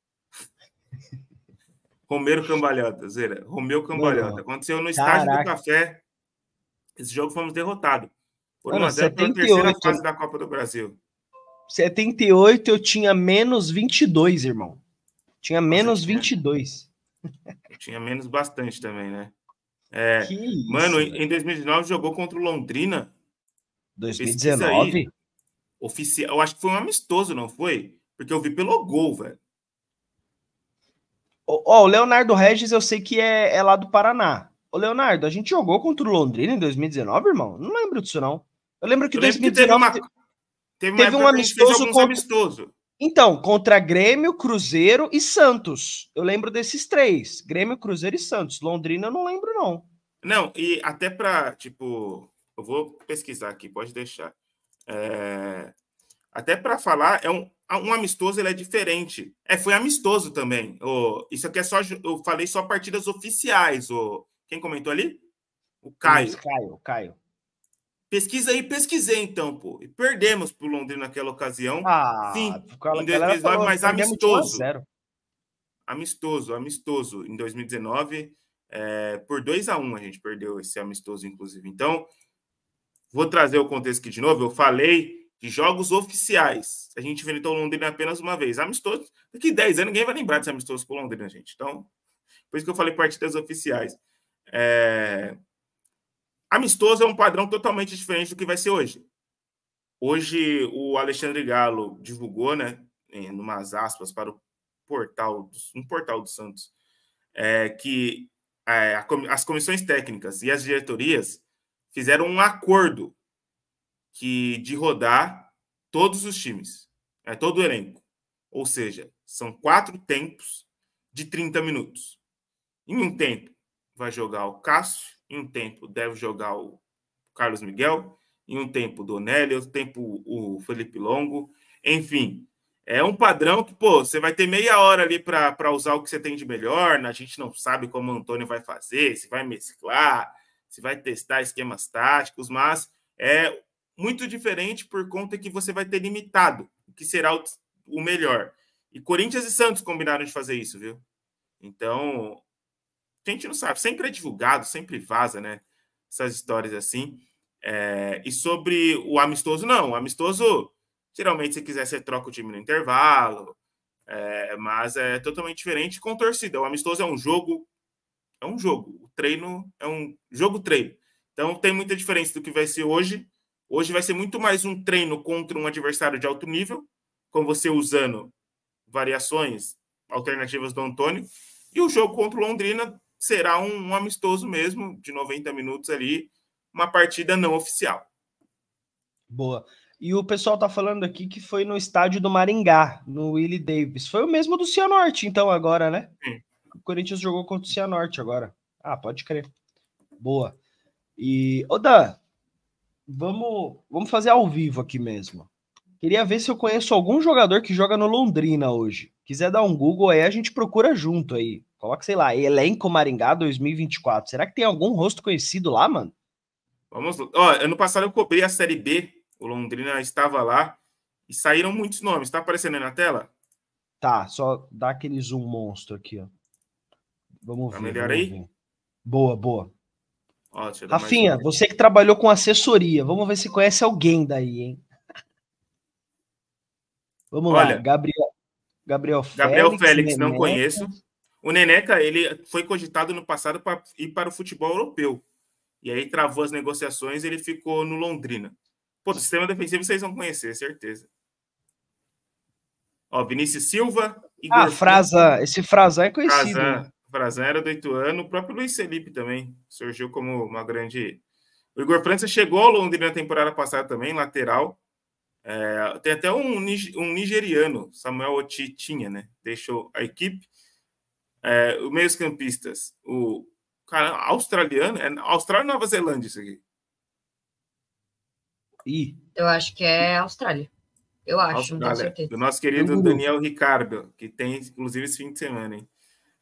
Romero Cambalhota, Zera. Romeu Cambalhota. Mano, Aconteceu no Estádio do caraca. Café. Esse jogo fomos derrotados. Por Mano, 1-0 pela terceira 78. fase da Copa do Brasil. 78 eu tinha menos 22, irmão. Tinha menos 22. Eu tinha menos bastante também, né? Que Mano, isso, em 2019 jogou contra o Londrina. 2019? Pesquisa aí. Oficial. Eu acho que foi um amistoso, não foi? Porque eu vi pelo gol, velho. Ó, o Leonardo Regis eu sei que é lá do Paraná. Ô, Leonardo, a gente jogou contra o Londrina em 2019, irmão? Não lembro disso, não. Eu lembro que em 2019 teve uma teve um época que a gente fez amistoso alguns amistosos. Então, contra Grêmio, Cruzeiro e Santos. Eu lembro desses três. Grêmio, Cruzeiro e Santos. Londrina eu não lembro, não. Não, e até pra, tipo... Eu vou pesquisar aqui, pode deixar. Até para falar, um amistoso, ele é diferente. Foi amistoso também. Isso aqui é só... Eu falei só partidas oficiais. Quem comentou ali? O Caio. Caio. Pesquisa aí, pesquisei então, pô. E perdemos pro Londrina naquela ocasião. Sim, em 2019, falou, mas amistoso. Amistoso. Em 2019, por 2-1 a gente perdeu esse amistoso, inclusive. Então, vou trazer o contexto aqui de novo. Eu falei de jogos oficiais. A gente enfrentou o Londrina apenas uma vez. Amistoso. Daqui 10 anos ninguém vai lembrar desse amistoso com o Londrina, gente. Então, por isso que eu falei partidas oficiais. Amistoso é um padrão totalmente diferente do que vai ser hoje. Hoje, o Alexandre Galo divulgou, né, em umas aspas para um portal do Santos, que as comissões técnicas e as diretorias fizeram um acordo de rodar todos os times, todo o elenco. Ou seja, são 4 tempos de 30 minutos. Em um tempo, vai jogar o Cássio, em um tempo, deve jogar o Carlos Miguel, em um tempo, o Donelli, outro tempo, o Felipe Longo. Enfim, é um padrão que, pô, você vai ter meia hora ali para usar o que você tem de melhor. A gente não sabe como o Antônio vai fazer, se vai mesclar, se vai testar esquemas táticos, mas é muito diferente por conta que você vai ter limitado o que será o melhor. E Corinthians e Santos combinaram de fazer isso, viu? Então, a gente não sabe. Sempre é divulgado, sempre vaza, né? Essas histórias assim. E sobre o amistoso, não. O amistoso, geralmente, se quiser, você troca o time no intervalo. Mas é totalmente diferente com torcida. O amistoso é um jogo. É um jogo. O treino é um jogo-treino. Então, tem muita diferença do que vai ser hoje. Hoje vai ser muito mais um treino contra um adversário de alto nível, com você usando variações alternativas do Antônio. E o jogo contra o Londrina será um amistoso mesmo, de 90 minutos ali, uma partida não oficial. Boa. E o pessoal tá falando aqui que foi no estádio do Maringá, no Willie Davis. Foi o mesmo do Cianorte, então, agora, né? Sim. O Corinthians jogou contra o Cianorte agora. Ah, pode crer. Boa. E, Dan, vamos fazer ao vivo aqui mesmo. Queria ver se eu conheço algum jogador que joga no Londrina hoje. Quiser dar um Google aí, a gente procura junto aí. Coloca, sei lá, elenco Maringá 2024. Será que tem algum rosto conhecido lá, mano? Vamos lá. Ó, ano passado eu cobri a Série B, o Londrina estava lá, e saíram muitos nomes. Tá aparecendo aí na tela? Tá, só dá aquele zoom monstro aqui, ó. Vamos Tá ver, melhor vamos aí? ver. Boa, boa. Ó, deixa eu dar mais Rafinha, um. você que trabalhou com assessoria, vamos ver se conhece alguém daí, hein? Vamos lá, Olha, Gabriel Gabriel Félix, Félix, não Neneca. conheço. O Neneca, ele foi cogitado no passado para ir para o futebol europeu. E aí travou as negociações e ele ficou no Londrina. Pô, do sistema defensivo vocês vão conhecer, certeza. Ó, Vinícius Silva, Ah, Igor Frazan, esse Frazan é conhecido, hein? Frazan era do Ituano, o próprio Luiz Felipe também surgiu como uma grande... O Igor França chegou ao Londrina na temporada passada também, lateral. Tem até um nigeriano, Samuel Otitinha, né? Deixou a equipe. Os meios campistas, o cara australiano, Austrália ou Nova Zelândia isso aqui? Eu acho que é Austrália. Eu acho, não tenho certeza. Do nosso querido Canguru. Daniel Ricardo, que tem, inclusive, esse fim de semana, hein?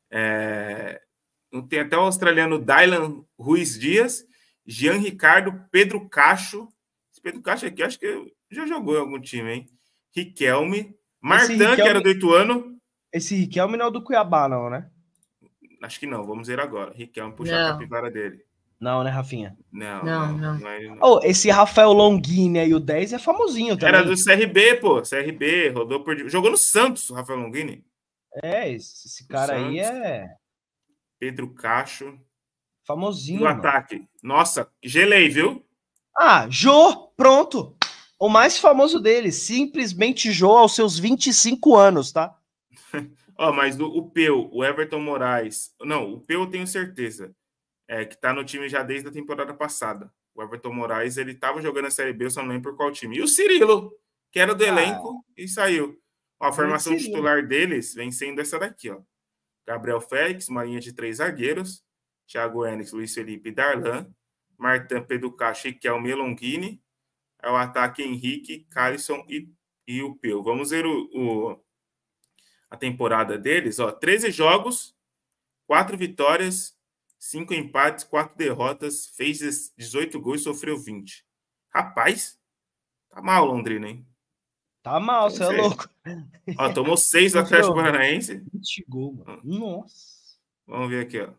Tem até o australiano Dylan Ruiz Dias, Jean Ricardo, Pedro Cacho. Esse Pedro Cacho aqui, acho que já jogou em algum time, hein? Riquelme, Martin, que era do Ituano. Esse Riquelme não é o do Cuiabá, não, né? Acho que não, vamos ver agora. Riquelme, puxar a capivara dele. Não, né, Rafinha? Não. Oh, esse Rafael Longini aí, o 10, é famosinho também. Era do CRB, pô. CRB, rodou por... Jogou no Santos, o Rafael Longini. Esse cara aí é... Pedro Cacho. Famosinho, E o ataque. Nossa, gelei, viu? Ah, Jô, pronto. O mais famoso dele, simplesmente Jô aos seus 25 anos, tá? Mas o Peu, o Everton Moraes... Não, o Peu eu tenho certeza. Que tá no time já desde a temporada passada. O Everton Moraes, ele tava jogando a Série B, eu só não lembro por qual time. E o Cirilo, que era do elenco e saiu. A formação titular deles vem sendo essa daqui, ó. Gabriel Félix, uma linha de 3 zagueiros. Thiago Enes, Luiz Felipe e Darlan. Martin, Pedro Cacho e Kelme Longini. O ataque Henrique, Carlson e o Peu. Vamos ver a temporada deles. Ó, 13 jogos, 4 vitórias, 5 empates, 4 derrotas, fez 18 gols e sofreu 20. Rapaz, tá mal Londrina, hein? Tá mal, você é louco. Ó, tomou 6 do Atlético Paranaense. 20 gols, mano. Nossa. Vamos ver aqui, ó.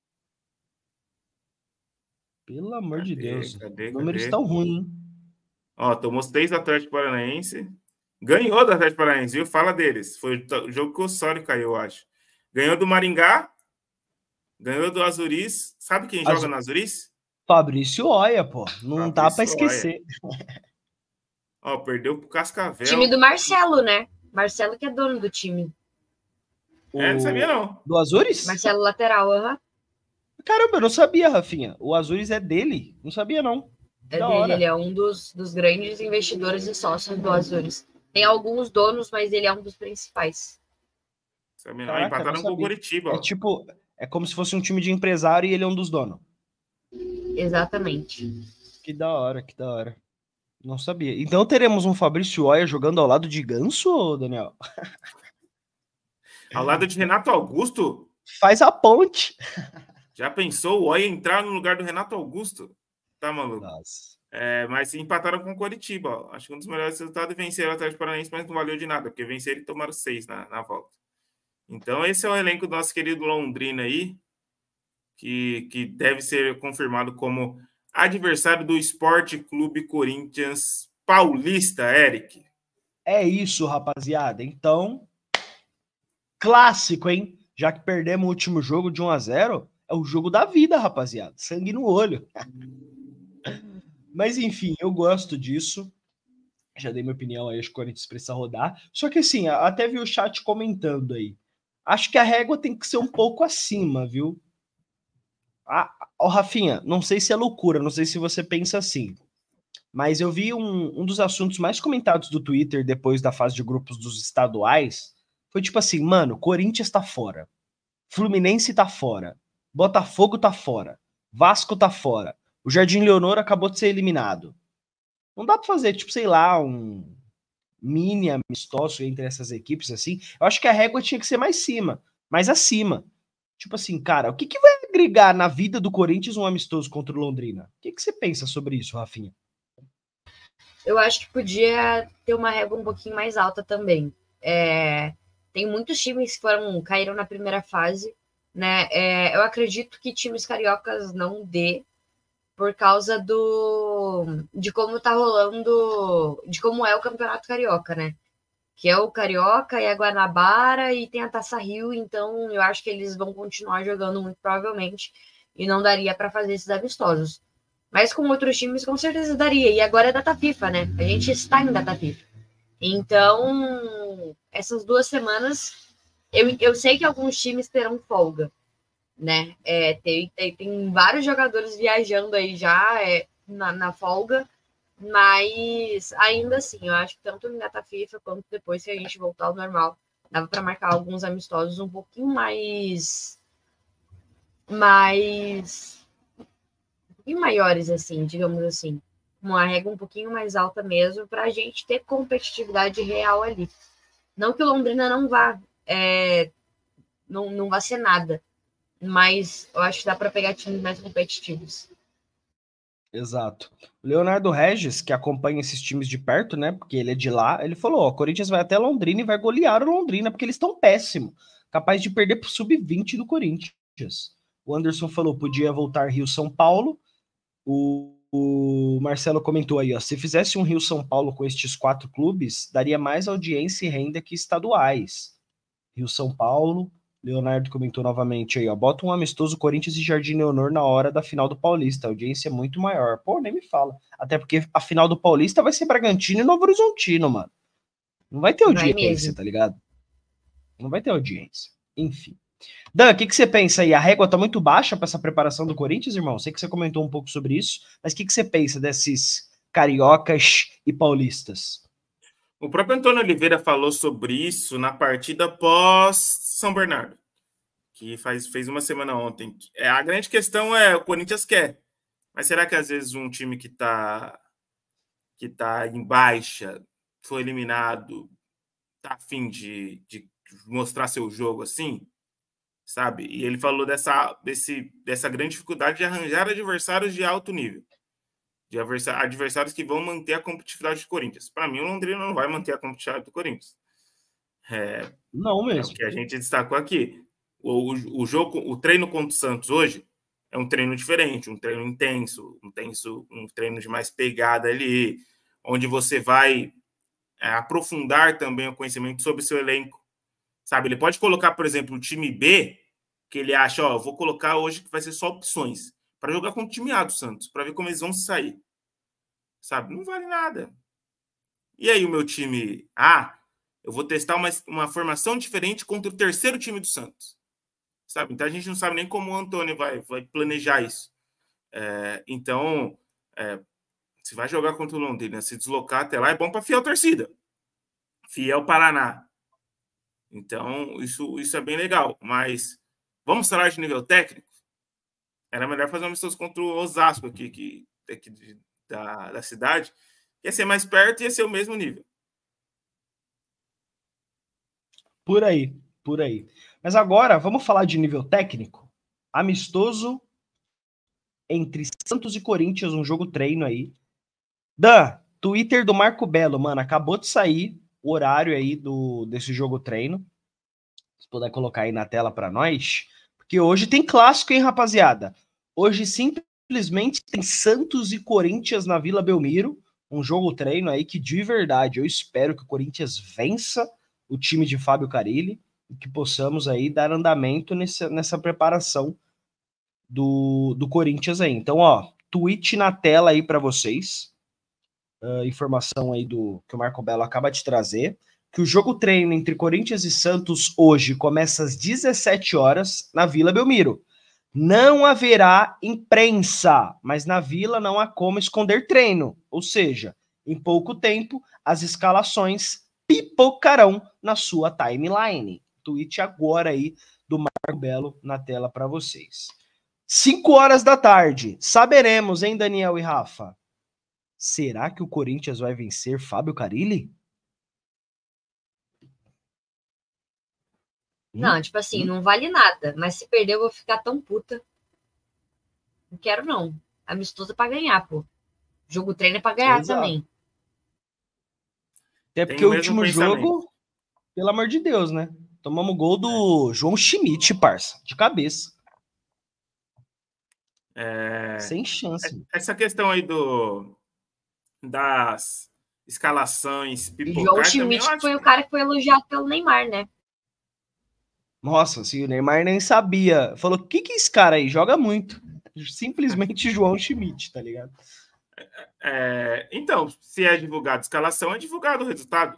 Pelo amor de Deus. Cadê? Números tão ruins, hein? Ó, tomou 6 do Atlético Paranaense. Ganhou do Atlético Paranaense, viu? Fala deles. Foi o jogo que o Osório caiu, eu acho. Ganhou do Maringá. Ganhou do Azuris. Sabe quem joga no Azuris? Fabrício Oia, pô. Não dá pra esquecer. Ó, perdeu pro Cascavel. Time do Marcelo, né? Marcelo que é dono do time. Não sabia não. Do Azuris? Marcelo lateral, aham. Caramba, eu não sabia, Rafinha. O Azuris é dele? Não sabia, não. É dele, ele é um dos grandes investidores e sócios do Azuris. Tem alguns donos, mas ele é um dos principais. Caraca, empataram com o Curitiba. É como se fosse um time de empresário e ele é um dos donos. Exatamente. Que da hora, que da hora. Não sabia. Então teremos um Fabrício Oia jogando ao lado de Ganso, Daniel? Ao lado de Renato Augusto? Faz a ponte. Já pensou o Oia entrar no lugar do Renato Augusto? Tá maluco? Nossa. Mas empataram com o Coritiba. Ó. Acho que um dos melhores resultados é vencer o Atlético Paranaense, mas não valeu de nada, porque venceram e tomaram 6 na volta. Então, esse é o elenco do nosso querido Londrina aí, que deve ser confirmado como adversário do Esporte Clube Corinthians Paulista, Eric. É isso, rapaziada. Então, clássico, hein? Já que perdemos o último jogo de 1-0, é o jogo da vida, rapaziada. Sangue no olho. Mas, enfim, eu gosto disso. Já dei minha opinião aí, acho que o Corinthians precisa rodar. Só que, assim, até vi o chat comentando aí. Acho que a régua tem que ser um pouco acima, viu? Rafinha, não sei se é loucura, não sei se você pensa assim. Mas eu vi um dos assuntos mais comentados do Twitter depois da fase de grupos dos estaduais. Foi tipo assim, mano, Corinthians tá fora. Fluminense tá fora. Botafogo tá fora. Vasco tá fora. O Jardim Leonor acabou de ser eliminado. Não dá pra fazer, tipo, sei lá, um mini amistoso entre essas equipes, assim. Eu acho que a régua tinha que ser mais acima. Tipo assim, cara, o que vai agregar na vida do Corinthians um amistoso contra o Londrina? O que você pensa sobre isso, Rafinha? Eu acho que podia ter uma régua um pouquinho mais alta também. Tem muitos times que caíram na primeira fase, né? Eu acredito que times cariocas não dê, por causa de como tá rolando, de como é o Campeonato Carioca, né? Que é o Carioca e a Guanabara e tem a Taça Rio, então eu acho que eles vão continuar jogando muito provavelmente e não daria para fazer esses amistosos. Mas com outros times com certeza daria. E agora é data FIFA, né? A gente está em data FIFA. Então, essas 2 semanas, eu sei que alguns times terão folga, né? Tem vários jogadores viajando aí já na folga, mas ainda assim, eu acho que tanto em data FIFA quanto depois que a gente voltar ao normal, dava para marcar alguns amistosos um pouquinho mais maiores, assim, digamos assim. Uma regra um pouquinho mais alta mesmo, para a gente ter competitividade real ali. Não que o Londrina não vá, não vá ser nada, mas eu acho que dá para pegar times mais competitivos. Exato. O Leonardo Regis, que acompanha esses times de perto, né? Porque ele é de lá, ele falou: ó, o Corinthians vai até Londrina e vai golear o Londrina, porque eles estão péssimo, capaz de perder pro sub-20 do Corinthians. O Anderson falou: podia voltar Rio-São Paulo. O Marcelo comentou aí, ó, se fizesse um Rio-São Paulo com estes 4 clubes, daria mais audiência e renda que estaduais. Rio-São Paulo, Leonardo comentou novamente aí, ó, bota um amistoso Corinthians e Jardim Leonor na hora da final do Paulista, a audiência é muito maior. Pô, nem me fala. Até porque a final do Paulista vai ser Bragantino e Novo Horizontino, mano. Não vai ter audiência, tá ligado? Não vai ter audiência. Enfim. Dan, o que você pensa aí? A régua tá muito baixa para essa preparação do Corinthians, irmão? Sei que você comentou um pouco sobre isso, mas o que você pensa desses cariocas e paulistas? O próprio Antônio Oliveira falou sobre isso na partida pós-São Bernardo, que fez uma semana ontem. A grande questão é o Corinthians quer, mas será que às vezes um time que tá em baixa, foi eliminado, tá a fim de mostrar seu jogo assim? Sabe? E ele falou dessa grande dificuldade de arranjar adversários de alto nível, de adversários que vão manter a competitividade do Corinthians. Para mim, o Londrina não vai manter a competitividade do Corinthians. Não mesmo. É o que a gente destacou aqui. O treino contra o Santos hoje é um treino diferente, um treino intenso, um treino de mais pegada ali, onde você vai aprofundar também o conhecimento sobre o seu elenco. Sabe, ele pode colocar, por exemplo, o time B, que ele acha, ó, vou colocar hoje que vai ser só opções, para jogar com o time A do Santos, para ver como eles vão sair. Sabe, não vale nada. E aí o meu time A, eu vou testar uma formação diferente contra o terceiro time do Santos. Sabe, então a gente não sabe nem como o Antônio vai planejar isso. Então, se vai jogar contra o Londrina, se deslocar até lá, é bom para fiel torcida. Fiel Paraná. Então, isso é bem legal. Mas vamos falar de nível técnico? Era melhor fazer uma amistoso contra o Osasco aqui da cidade. Ia ser mais perto e ia ser o mesmo nível. Por aí. Mas agora, vamos falar de nível técnico? Amistoso entre Santos e Corinthians, um jogo treino aí. Dan, Twitter do Marco Belo, mano, acabou de sair o horário aí desse jogo treino. Se puder colocar aí na tela para nós. Porque hoje tem clássico, hein, rapaziada? Hoje simplesmente tem Santos e Corinthians na Vila Belmiro. Um jogo treino aí que, de verdade, eu espero que o Corinthians vença o time de Fábio Carille e que possamos aí dar andamento nessa preparação do Corinthians aí. Então, ó, tweet na tela aí para vocês. Informação aí que o Marco Belo acaba de trazer, que o jogo treino entre Corinthians e Santos hoje começa às 17 horas na Vila Belmiro. Não haverá imprensa, mas na Vila não há como esconder treino. Ou seja, em pouco tempo, as escalações pipocarão na sua timeline. Tweet agora aí do Marco Belo na tela para vocês. 5 horas da tarde. Saberemos, hein, Daniel e Rafa? Será que o Corinthians vai vencer Fábio Carille? Não, tipo assim, não vale nada. Mas se perder, eu vou ficar tão puta. Não quero, não. Amistoso é pra ganhar, pô. Jogo treino é pra ganhar também. Até porque o último jogo, pelo amor de Deus, né? Tomamos gol do João Schmidt, parça. De cabeça. Sem chance. Essa questão aí das escalações pipocar. João Schmidt foi o cara que foi elogiado pelo Neymar, né? Nossa, assim, o Neymar nem sabia. Falou, o que é esse cara aí? Joga muito. Simplesmente João Schmidt, tá ligado? Então, se é divulgado a escalação, é divulgado o resultado.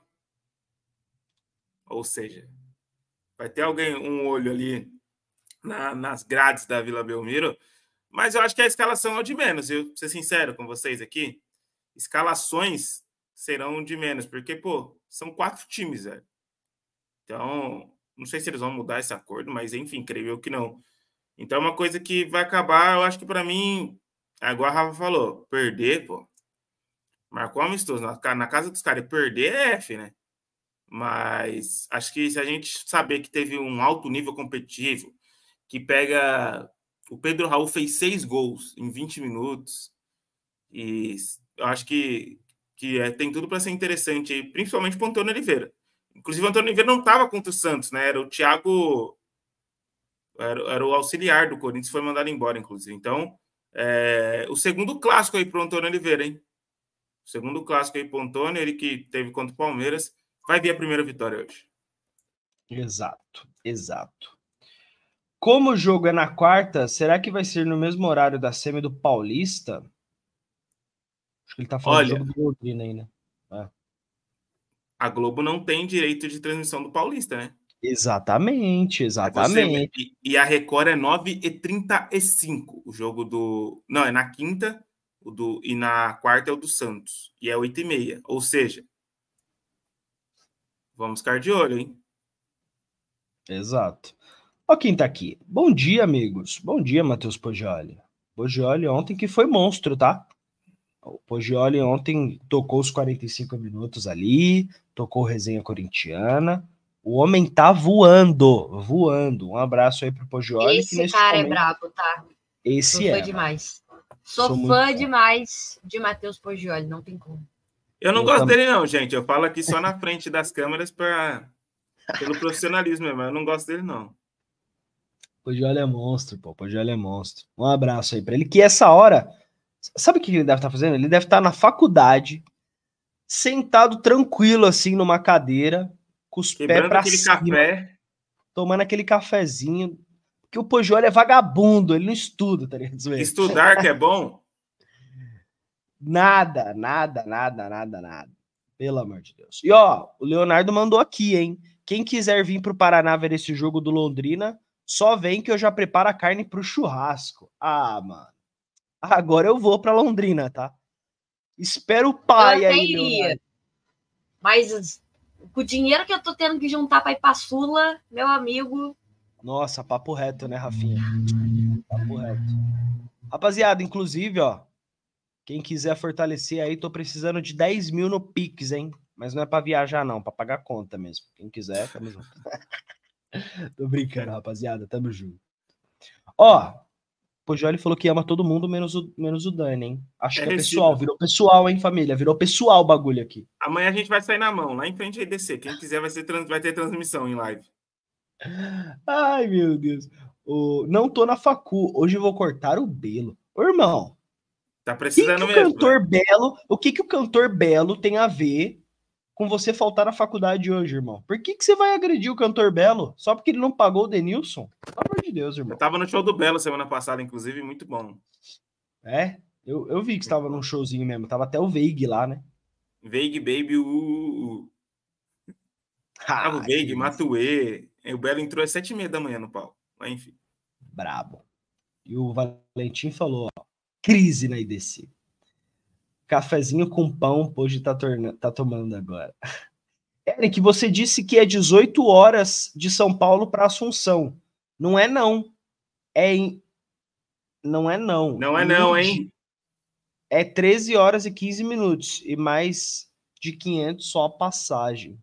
Ou seja, vai ter alguém, um olho ali nas grades da Vila Belmiro, mas eu acho que a escalação é o de menos. Eu vou ser sincero com vocês aqui, escalações serão de menos, porque, pô, são 4 times, velho. Então, não sei se eles vão mudar esse acordo, mas, enfim, creio eu que não. Então, é uma coisa que vai acabar, eu acho que para mim, igual a Rafa falou, perder, pô, marcou amistoso na casa dos caras, perder é F, né? Mas acho que se a gente saber que teve um alto nível competitivo, que pega... O Pedro Raul fez 6 gols em 20 minutos, e eu acho que tem tudo para ser interessante, principalmente para o Antônio Oliveira. Inclusive, o Antônio Oliveira não estava contra o Santos, né? Era o Thiago... Era o auxiliar do Corinthians, foi mandado embora, inclusive. Então, o segundo clássico aí para o Antônio Oliveira, hein? O segundo clássico aí para o Antônio, ele que teve contra o Palmeiras, vai vir a primeira vitória hoje. Exato. Como o jogo é na quarta, será que vai ser no mesmo horário da semi do Paulista? Acho que ele tá falando do jogo do Londrina aí, né? A Globo não tem direito de transmissão do Paulista, né? Exatamente. E a Record é 9h35. O jogo do... Não, é na quinta, e na quarta é o do Santos. E é 8h30. Ou seja, vamos ficar de olho, hein? Exato. Ó quem tá aqui. Bom dia, amigos. Bom dia, Matheus Poggioli. Poggioli ontem que foi monstro, tá? O Poggioli ontem tocou os 45 minutos ali, tocou resenha corintiana. O homem tá voando. Um abraço aí pro Poggioli. Esse cara é brabo, tá? Sou fã demais. Sou fã demais de Matheus Poggioli, não tem como. Eu não gosto dele não, gente. Eu falo aqui só na frente das câmeras pelo profissionalismo mesmo. Eu não gosto dele não. Poggioli é monstro, pô. Poggioli é monstro. Um abraço aí pra ele. Que essa hora... Sabe o que ele deve estar fazendo? Ele deve estar na faculdade, sentado tranquilo assim numa cadeira, com os pés pra cima, café, tomando aquele cafezinho. Porque o Poggioli é vagabundo, ele não estuda, tá ligado? Estudar que é bom? Nada. Pelo amor de Deus. E ó, o Leonardo mandou aqui, hein? Quem quiser vir pro Paraná ver esse jogo do Londrina, só vem que eu já preparo a carne pro churrasco. Ah, mano. Agora eu vou pra Londrina, tá? Espero o pai aí, iria. Leonardo. Mas com o dinheiro que eu tô tendo que juntar pra ir pra Sula, meu amigo... Nossa, papo reto, né, Rafinha? Papo reto. Rapaziada, inclusive, ó, quem quiser fortalecer aí, tô precisando de 10 mil no Pix, hein? Mas não é pra viajar, não, pra pagar conta mesmo. Quem quiser, tamo junto. Tô brincando, rapaziada, tamo junto. Ó, Pojoli falou que ama todo mundo, menos o Dani, hein? Acho que é recíproco. pessoal, virou pessoal, hein, família? Virou pessoal o bagulho aqui. Amanhã a gente vai sair na mão, lá em frente aí descer. Quem quiser vai ter transmissão em live. Ai, meu Deus. Não tô na facu, hoje eu vou cortar o belo. Ô, irmão, Tá precisando mesmo. o que o cantor Belo tem a ver com você faltar na faculdade hoje, irmão? Por que você vai agredir o cantor Belo só porque ele não pagou o Denilson? Pelo amor de Deus, irmão. Eu tava no show do Belo semana passada, inclusive, muito bom. É? Eu vi que você tava num showzinho mesmo. Tava até o Veig lá, né? Veig, Baby, Tava o Veig, Matuê. O Belo entrou às 7h30 da manhã no palco. Mas enfim. Brabo. E o Valentim falou, ó, crise na IDC. Cafezinho com pão, hoje tá tomando agora. Eric, você disse que é 18 horas de São Paulo para Assunção. Não é não. Não é não. Não é não, hein? É 13 horas e 15 minutos. E mais de 500 só a passagem.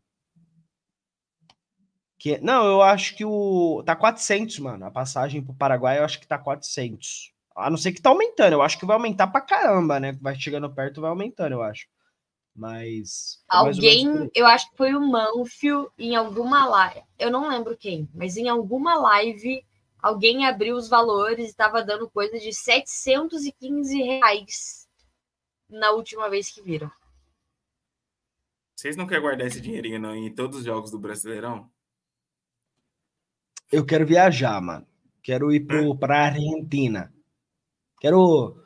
Não, eu acho que tá 400, mano. A passagem pro Paraguai eu acho que tá 400. A não ser que tá aumentando. Eu acho que vai aumentar pra caramba, né? Vai chegando perto, vai aumentando, eu acho. Mas... Alguém, eu acho que foi o Manfio, em alguma live, eu não lembro quem, mas em alguma live, alguém abriu os valores e estava dando coisa de R$715 na última vez que viram. Vocês não querem guardar esse dinheirinho não em todos os jogos do Brasileirão? Eu quero viajar, mano. Quero ir pra Argentina. Quero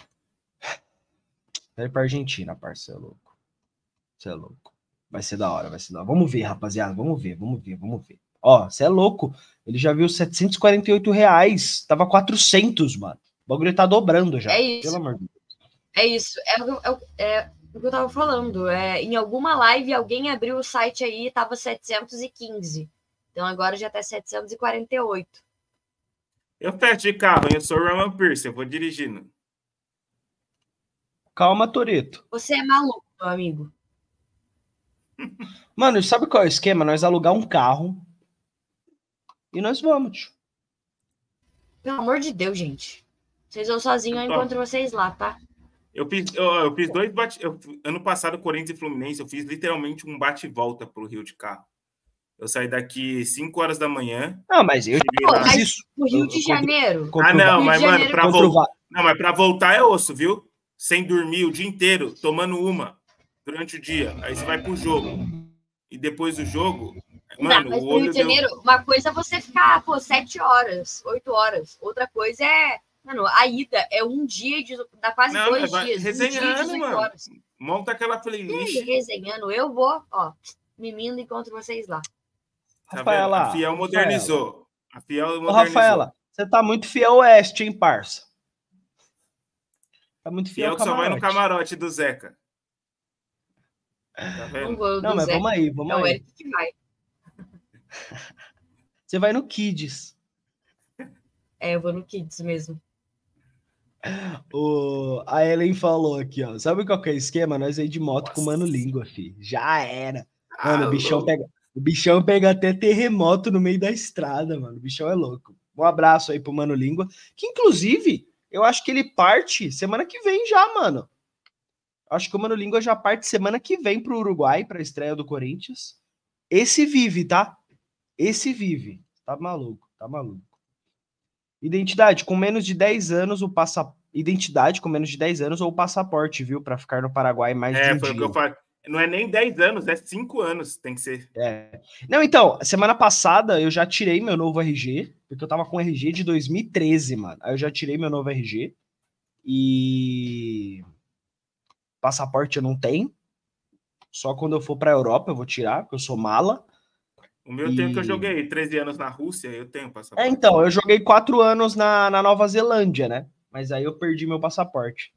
ir pra Argentina, parceiro. Você é louco. Vai ser da hora, vai ser da hora. Vamos ver, rapaziada. Vamos ver. Ó, você é louco. Ele já viu R$748. Tava 400, mano. O bagulho tá dobrando já. É isso. Pelo amor de Deus. É isso. É o que eu tava falando. Em alguma live, alguém abriu o site aí e tava 715. Então agora já tá 748. Eu fecho de carro, hein? Eu sou o Roman Pierce, eu vou dirigindo. Calma, Toreto. Você é maluco, meu amigo. Mano, sabe qual é o esquema? Nós alugar um carro e nós vamos, tio. Pelo amor de Deus, gente. Vocês vão sozinhos, eu encontro vocês lá, tá? Eu fiz 2 ano passado, Corinthians e Fluminense, eu fiz literalmente um bate-volta pro Rio de carro. Eu saí daqui 5 horas da manhã. Ah, mas eu fiz isso. O Rio de Janeiro. Não, mas mano, pra voltar é osso, viu? Sem dormir o dia inteiro, tomando uma durante o dia. Aí você vai pro jogo. E depois do jogo, mano, mas o no Rio de Janeiro, uma coisa é você ficar, 7 horas, 8 horas. Outra coisa é, mano, a ida é um dia, dá quase 2 dias. Resenhando, mano. Horas. Monta aquela playlist. E aí, resenhando, eu vou, mimindo e encontro vocês lá. Rafaela, a Fiel modernizou. Ô, Rafaela, você tá muito fiel oeste, hein, parça? Tá muito fiel que só vai no camarote do Zeca. Tá vendo? Não, mas Zeca, vamos aí. É o Eric que vai. Você vai no Kids. Eu vou no Kids mesmo. A Ellen falou aqui, ó. Sabe qual que é o esquema? Nós aí de moto com Mano Língua, fi. Já era. Mano, o bichão pega até terremoto no meio da estrada, mano. O bichão é louco. Um abraço aí pro Mano Língua. Que, inclusive, eu acho que ele parte semana que vem já, mano. Acho que o Mano Língua já parte semana que vem pro Uruguai, pra estreia do Corinthians. Esse vive, tá? Esse vive. Tá maluco. Identidade com menos de 10 anos, Identidade com menos de 10 anos ou o passaporte, viu? Pra ficar no Paraguai mais de um foi dia. O que eu falei. Não é nem 10 anos, é 5 anos, tem que ser. Não, então, semana passada eu já tirei meu novo RG, porque eu tava com RG de 2013, mano. Aí eu já tirei meu novo RG e passaporte eu não tenho. Só quando eu for pra Europa eu vou tirar, porque eu sou mala. O meu tempo que eu joguei 13 anos na Rússia, eu tenho passaporte. Então, eu joguei 4 anos na Nova Zelândia, né? Mas aí eu perdi meu passaporte.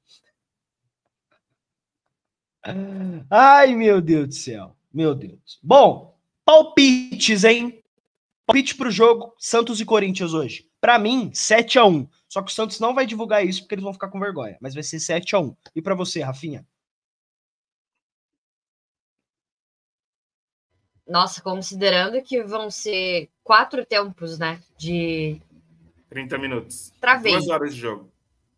Ai, meu Deus do céu. Meu Deus. Bom, palpites, hein? Palpite pro jogo Santos e Corinthians hoje. Pra mim, 7-1. Só que o Santos não vai divulgar isso porque eles vão ficar com vergonha. Mas vai ser 7-1. E pra você, Rafinha? Nossa, considerando que vão ser 4 tempos, né? De 30 minutos. Travei. 2 horas de jogo.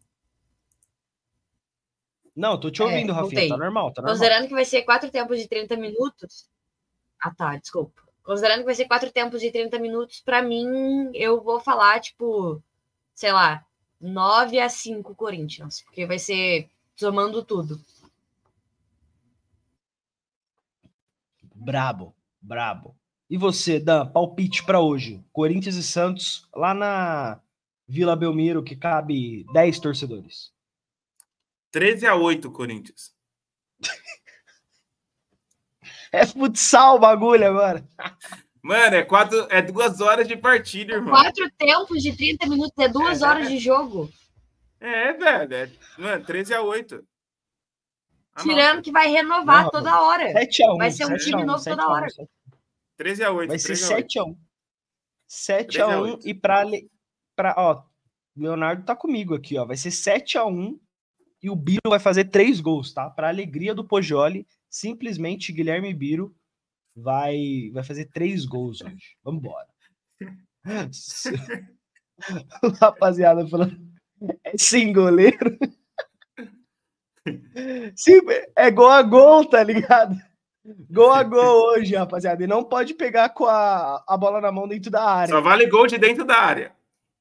Não, tô te ouvindo, Rafinha. Voltei. Tá normal, tá normal. Considerando que vai ser 4 tempos de 30 minutos. Ah, tá, desculpa. Considerando que vai ser 4 tempos de 30 minutos, pra mim, eu vou falar, tipo, sei lá, 9-5 Corinthians. Porque vai ser somando tudo. Brabo, brabo. E você, Dan, palpite pra hoje? Corinthians e Santos, lá na Vila Belmiro, que cabe 10 torcedores. 13-8, Corinthians. É futsal o bagulho agora. Mano, é 2 horas de partida, irmão. 4 tempos de 30 minutos, é 2 horas de jogo. Velho. Mano, 13-8. Tirando que vai renovar Não, toda hora. 7-1. Vai ser um time novo toda hora. 13-8. Vai ser 7-8. 7-1 e ó, Leonardo tá comigo aqui, ó. Vai ser 7-1 e o Biro vai fazer 3 gols, tá? Pra alegria do Poggioli, simplesmente Guilherme Biro vai fazer 3 gols hoje. Vambora. Rapaziada falando, é sem goleiro. Sim, é gol a gol, tá ligado? Gol a gol hoje, rapaziada. E não pode pegar com a bola na mão dentro da área. Só vale gol de dentro da área.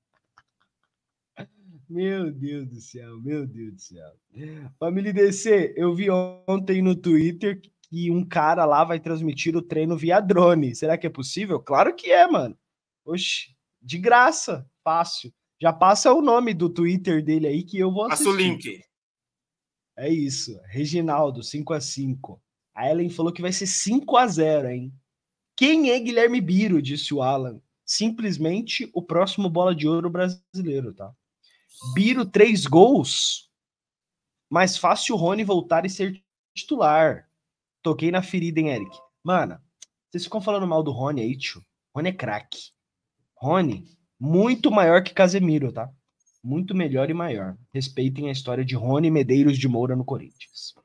Meu Deus do céu, meu Deus do céu. Família DC, eu vi ontem no Twitter que um cara lá vai transmitir o treino via drone. Será que é possível? Claro que é, mano. Oxi, de graça, fácil. Já passa o nome do Twitter dele aí que eu vou assistir. Passa o link. É isso, Reginaldo, 5-5. A Ellen falou que vai ser 5-0, hein? Quem é Guilherme Biro, disse o Alan. Simplesmente o próximo bola de ouro brasileiro, tá? Biro, 3 gols. Mais fácil o Rony voltar e ser titular. Toquei na ferida, hein, Eric? Mano, vocês ficam falando mal do Rony aí, tio. Rony é craque. Rony, muito maior que Casemiro, tá? Muito melhor e maior. Respeitem a história de Rony Medeiros de Moura no Corinthians.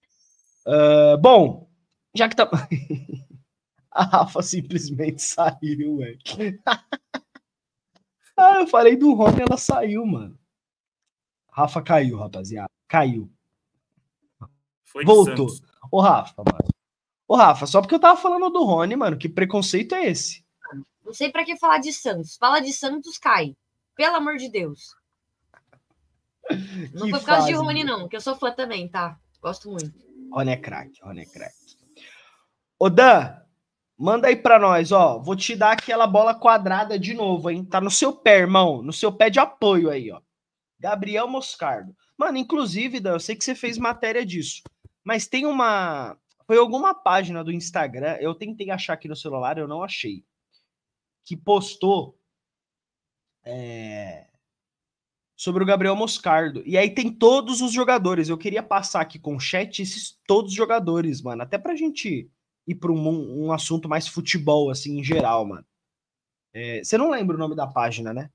Bom, já que tá... A Rafa simplesmente saiu, velho. Eu falei do Rony, ela saiu, mano. Rafa caiu, rapaziada. Caiu. Voltou. Ô, Rafa, mano. Ô, Rafa, só porque eu tava falando do Rony, mano, que preconceito é esse? Não sei pra que falar de Santos. Fala de Santos, cai. Pelo amor de Deus. Não foi por causa de Rony, não, que eu sou fã também, tá? Gosto muito. Rony é craque, Rony é craque. Ô, Dan, manda aí pra nós, ó. Vou te dar aquela bola quadrada de novo, hein? Tá no seu pé, irmão. No seu pé de apoio aí, ó. Gabriel Moscardo. Mano, inclusive, Dan, eu sei que você fez matéria disso. Mas tem uma... Foi alguma página do Instagram, eu tentei achar aqui no celular, eu não achei. Que postou sobre o Gabriel Moscardo. E aí tem todos os jogadores. Eu queria passar aqui com o chat todos os jogadores, mano. Até pra gente ir pra um assunto mais futebol, assim, em geral, mano. Você não lembra o nome da página, né?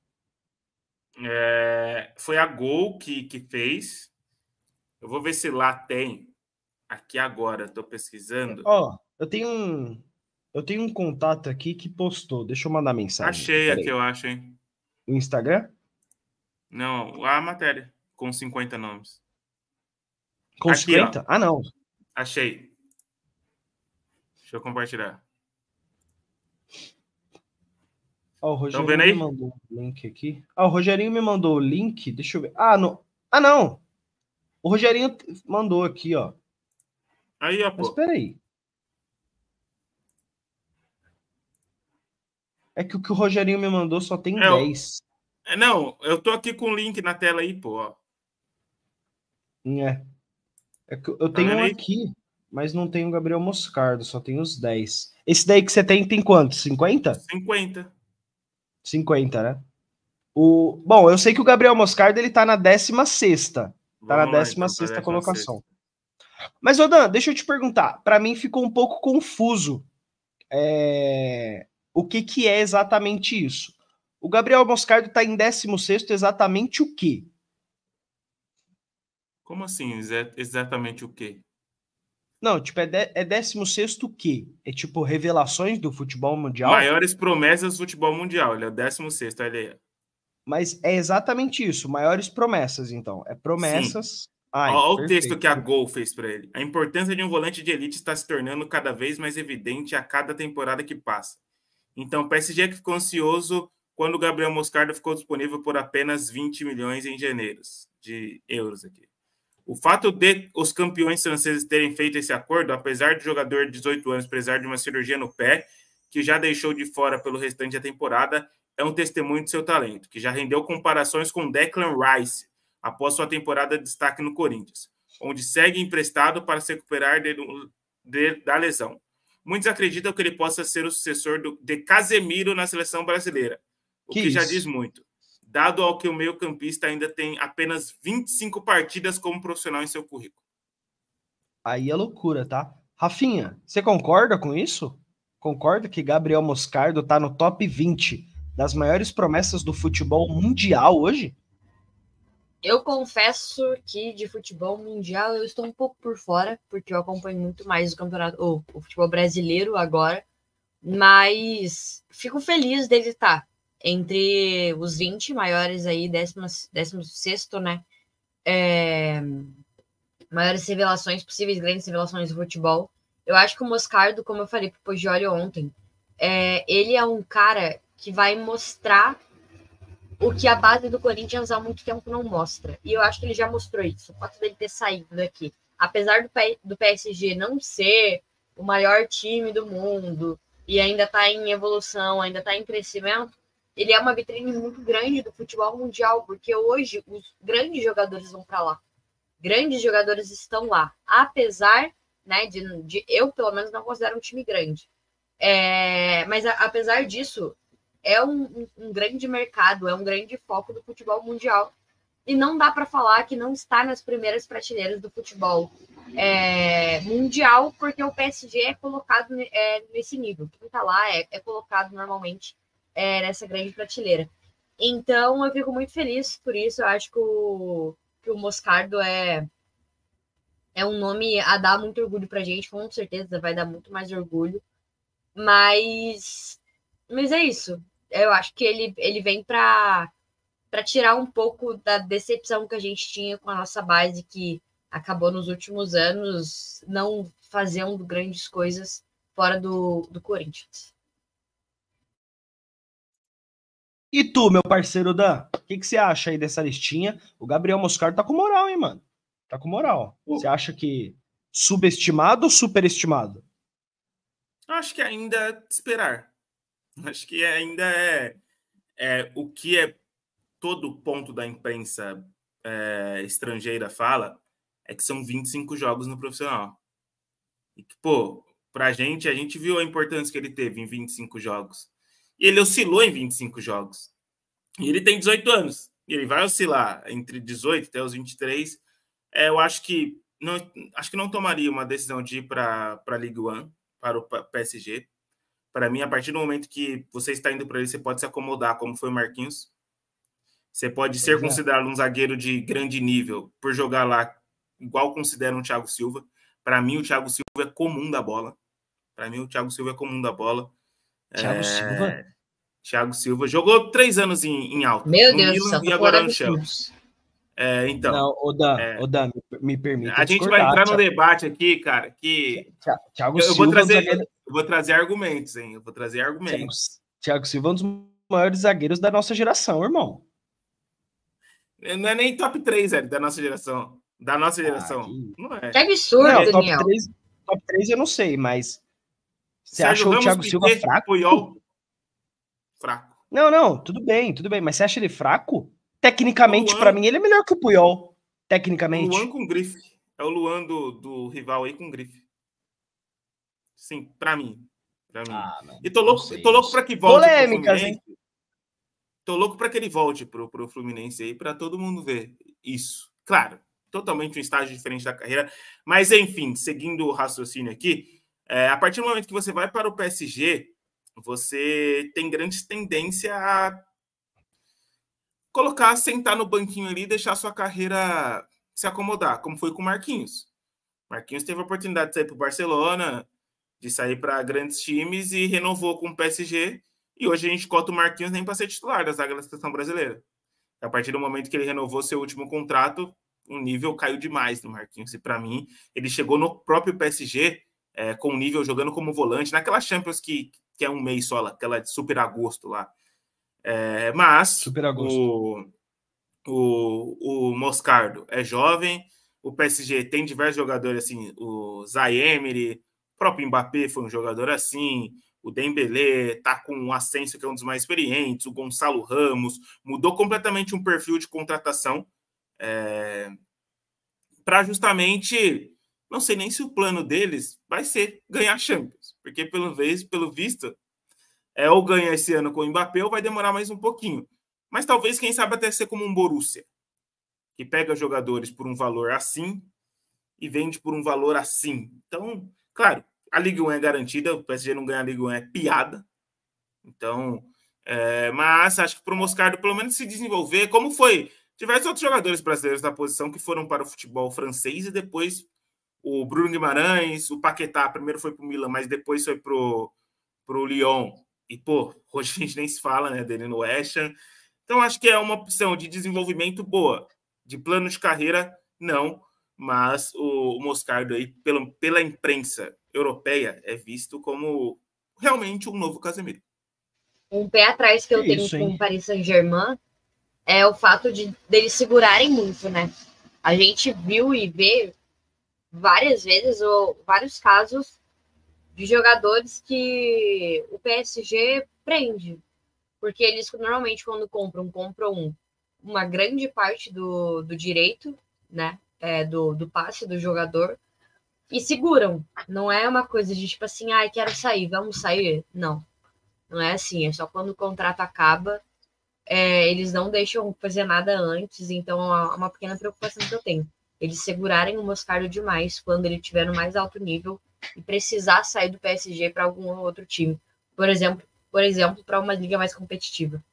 Foi a Gol que fez. Eu vou ver se lá tem. Aqui agora, tô pesquisando. Ó, eu tenho um contato aqui que postou. Deixa eu mandar mensagem. Achei aqui, eu acho, hein? O Instagram? Não, a matéria. Com 50 nomes. Com aqui, 50? Ó. Ah, não. Achei. Deixa eu compartilhar. Ó, o Rogerinho me mandou o link aqui. O Rogerinho me mandou o link. Deixa eu ver. Não. O Rogerinho mandou aqui, ó. Aí, ó, pô. Mas peraí. É que o que o Rogerinho me mandou só tem 10. Não, eu tô aqui com o link na tela aí, pô. Ó. É que eu tenho um aqui, mas não tem o Gabriel Moscardo, só tem os 10. Esse daí que você tem quanto? 50? 50. 50, né? Bom, eu sei que o Gabriel Moscardo ele tá na 16ª. Tá na 16ª colocação. Mas, Odan, deixa eu te perguntar. Para mim ficou um pouco confuso o que é exatamente isso. O Gabriel Moscardo tá em 16º exatamente o quê? Como assim? Exatamente o quê? Não, tipo, é 16º o quê? É tipo revelações do futebol mundial? Maiores promessas do futebol mundial. Ele é o 16º, olha aí. Mas é exatamente isso, maiores promessas, então. É promessas. Ai, Olha o texto perfeito. que a Gol fez para ele. A importância de um volante de elite está se tornando cada vez mais evidente a cada temporada que passa. Então, o PSG que ficou ansioso quando o Gabriel Moscardo ficou disponível por apenas 20 milhões em janeiro de euros aqui. O fato de os campeões franceses terem feito esse acordo, apesar do jogador de 18 anos precisar de uma cirurgia no pé, que já deixou de fora pelo restante da temporada, é um testemunho de seu talento, que já rendeu comparações com Declan Rice, após sua temporada de destaque no Corinthians, onde segue emprestado para se recuperar da lesão. Muitos acreditam que ele possa ser o sucessor de Casemiro na seleção brasileira, o que já diz muito, dado ao que o meio-campista ainda tem apenas 25 partidas como profissional em seu currículo. Aí é loucura, tá? Rafinha, você concorda com isso? Concorda que Gabriel Moscardo tá no top 20 das maiores promessas do futebol mundial hoje? Eu confesso que de futebol mundial eu estou um pouco por fora, porque eu acompanho muito mais o campeonato, o futebol brasileiro agora, mas fico feliz dele estar entre os 20 maiores aí, 16º, né? Maiores revelações possíveis, grandes revelações do futebol. Eu acho que o Moscardo, como eu falei pro Poggioli ontem, ele é um cara que vai mostrar o que a base do Corinthians há muito tempo não mostra. E eu acho que ele já mostrou isso. O fato dele ter saído daqui. Apesar do PSG não ser o maior time do mundo e ainda está em evolução, ainda está em crescimento, ele é uma vitrine muito grande do futebol mundial, porque hoje os grandes jogadores vão para lá. Grandes jogadores estão lá. Apesar, né, de eu, pelo menos, não considero um time grande. Mas apesar disso, é um grande mercado, é um grande foco do futebol mundial. E não dá para falar que não está nas primeiras prateleiras do futebol mundial, porque o PSG é colocado nesse nível. Quem está lá é colocado normalmente nessa grande prateleira. Então, eu fico muito feliz por isso. Eu acho que o Moscardo é um nome a dar muito orgulho para a gente, com certeza vai dar muito mais orgulho. Mas é isso. Eu acho que ele vem para tirar um pouco da decepção que a gente tinha com a nossa base, que acabou nos últimos anos não fazendo grandes coisas fora do Corinthians. E tu, meu parceiro Dan, o que você acha aí dessa listinha? O Gabriel Moscardo tá com moral, hein, mano? Tá com moral. Você acha que subestimado ou superestimado? Acho que ainda é esperar. Acho que ainda é o que todo ponto da imprensa estrangeira fala, é que são 25 jogos no profissional. E que, pô, a gente viu a importância que ele teve em 25 jogos. E ele oscilou em 25 jogos. E ele tem 18 anos. E ele vai oscilar entre 18 até os 23. Eu acho que não tomaria uma decisão de ir para a Ligue 1, para o PSG. Para mim, a partir do momento que você está indo para ele, você pode se acomodar, como foi o Marquinhos. Você pode ser considerado um zagueiro de grande nível por jogar lá, igual considera um Thiago Silva. Para mim, o Thiago Silva é comum da bola. Silva? Thiago Silva jogou 3 anos em alta. Meu no Deus Milan do céu, e agora no Chelsea. Então. Não, Odan, me permita. A gente vai entrar no debate aqui, cara, que Thiago Silva eu vou trazer argumentos, hein? Thiago Silva é um dos maiores zagueiros da nossa geração, irmão. Não é nem top 3, velho, da nossa geração. Não é. Que absurdo, Daniel. Top 3 eu não sei, mas você Sérgio acha Ramos, o Thiago Silva fraco? Puyol, fraco. Não, tudo bem, mas você acha ele fraco? Tecnicamente, para mim, ele é melhor que o Puyol. Tecnicamente. O Luan com grife. É o Luan do rival aí com grife. Sim, para mim. E tô louco para que volte pro Fluminense. Tô louco para que ele volte pro Fluminense aí, para todo mundo ver isso. Claro, totalmente um estágio diferente da carreira. Mas, enfim, seguindo o raciocínio aqui, a partir do momento que você vai para o PSG, você tem grande tendência a sentar no banquinho ali e deixar sua carreira se acomodar, como foi com o Marquinhos. Marquinhos teve a oportunidade de sair para o Barcelona, de sair para grandes times e renovou com o PSG. E hoje a gente cota o Marquinhos nem para ser titular da zaga da seleção brasileira. A partir do momento que ele renovou seu último contrato, o nível caiu demais no Marquinhos. E para mim, ele chegou no próprio PSG com o nível jogando como volante, naquela Champions que é um mês só, aquela de super agosto lá. Mas super agosto. O Moscardo é jovem, o PSG tem diversos jogadores assim, o Zaire Emery, o próprio Mbappé foi um jogador assim, o Dembélé tá com o Asensio, que é um dos mais experientes, o Gonçalo Ramos, mudou completamente um perfil de contratação para justamente, não sei nem se o plano deles vai ser ganhar Champions, porque pelo visto, ou ganha esse ano com o Mbappé ou vai demorar mais um pouquinho. Mas talvez, quem sabe, até ser como um Borussia, que pega jogadores por um valor assim e vende por um valor assim. Então, claro, a Ligue 1 é garantida, o PSG não ganha a Ligue 1 é piada. Então, mas acho que para o Moscardo, pelo menos, se desenvolver, como foi diversos outros jogadores brasileiros da posição que foram para o futebol francês e depois o Bruno Guimarães, o Paquetá, primeiro foi para o Milan, mas depois foi para o Lyon. E, pô, hoje a gente nem se fala, né, dele no West Ham. Então, acho que é uma opção de desenvolvimento boa. De plano de carreira, não. Mas o Moscardo aí, pela imprensa europeia, é visto como realmente um novo Casemiro. Um pé atrás que eu tenho com o Paris Saint-Germain é o fato deles segurarem muito, né? A gente viu e vê várias vezes, ou vários casos de jogadores que o PSG prende. Porque eles normalmente, quando compram uma grande parte do direito, né? Do passe do jogador e seguram. Não é uma coisa de tipo assim, quero sair, vamos sair? Não. Não é assim, é só quando o contrato acaba, eles não deixam fazer nada antes, então é uma pequena preocupação que eu tenho. Eles segurarem o Moscardo demais quando ele estiver no mais alto nível e precisar sair do PSG para algum outro time. Por exemplo, para uma liga mais competitiva.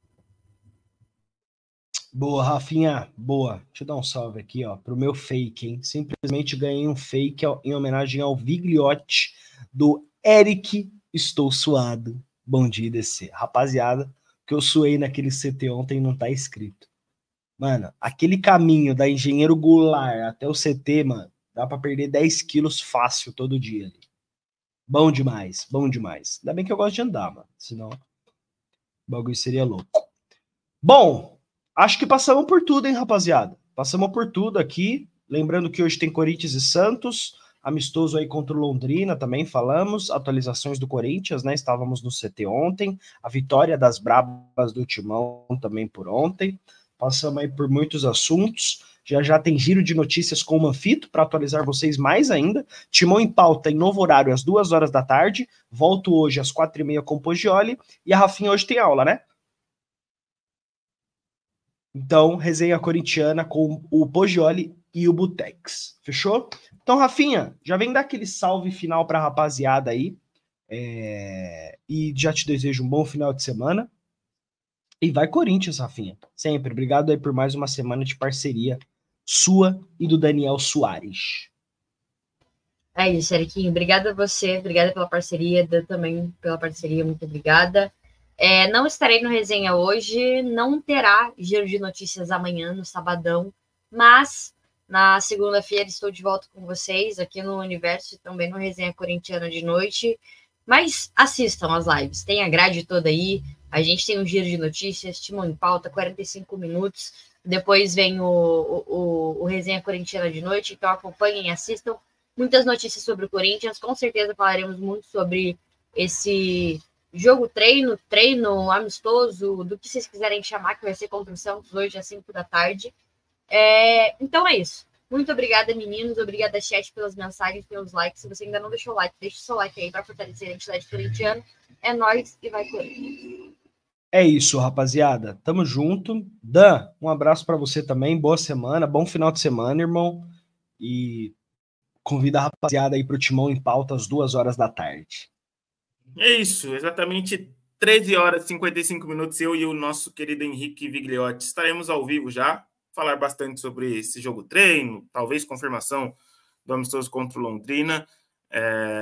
Boa, Rafinha, boa. Deixa eu dar um salve aqui, ó, pro meu fake, hein? Simplesmente ganhei um fake em homenagem ao Vigliotti do Eric Estou Suado. Bom dia, DC. Rapaziada, que eu suei naquele CT ontem não tá escrito. Mano, aquele caminho da Engenheiro Goulart até o CT, mano, dá pra perder 10 quilos fácil todo dia ali. Bom demais, bom demais. Ainda bem que eu gosto de andar, mano, senão o bagulho seria louco. Bom, acho que passamos por tudo, hein, rapaziada? Passamos por tudo aqui. Lembrando que hoje tem Corinthians e Santos, amistoso aí contra o Londrina, também falamos. Atualizações do Corinthians, né? Estávamos no CT ontem. A vitória das Brabas do Timão também por ontem. Passamos aí por muitos assuntos. Já tem giro de notícias com o Manfito para atualizar vocês mais ainda. Timão em pauta em novo horário às 2h da tarde. Volto hoje às 4h30 com o Poggioli. E a Rafinha hoje tem aula, né? Então, resenha corintiana com o Poggioli e o Butex. Fechou? Então, Rafinha, já vem dar aquele salve final pra rapaziada aí. E já te desejo um bom final de semana. E vai Corinthians, Rafinha. Sempre. Obrigado aí por mais uma semana de parceria sua e do Daniel Soares. É isso, Eriquinho. Obrigada a você. Obrigada pela parceria. Dan também pela parceria. Muito obrigada. Não estarei no resenha hoje, não terá giro de notícias amanhã, no sabadão, mas na segunda-feira estou de volta com vocês aqui no Universo e também no Resenha Corintiana de noite. Mas assistam as lives, tem a grade toda aí, a gente tem um giro de notícias, Timão em Pauta, 45 minutos, depois vem o Resenha Corintiana de noite, então acompanhem, assistam. Muitas notícias sobre o Corinthians, com certeza falaremos muito sobre esse jogo treino amistoso, do que vocês quiserem chamar, que vai ser contra o Santos hoje às 5 da tarde. Então é isso. Muito obrigada, meninos. Obrigada, chat, pelas mensagens, pelos likes. Se você ainda não deixou o like, deixe o seu like aí para fortalecer a identidade corintiana. É nóis e vai Corinthians. É isso, rapaziada. Tamo junto. Dan, um abraço para você também. Boa semana, bom final de semana, irmão. E convida a rapaziada aí pro Timão em Pauta às 2h da tarde. É isso, exatamente 13h55, eu e o nosso querido Henrique Vigliotti estaremos ao vivo já, falar bastante sobre esse jogo treino, talvez confirmação do amistoso contra o Londrina.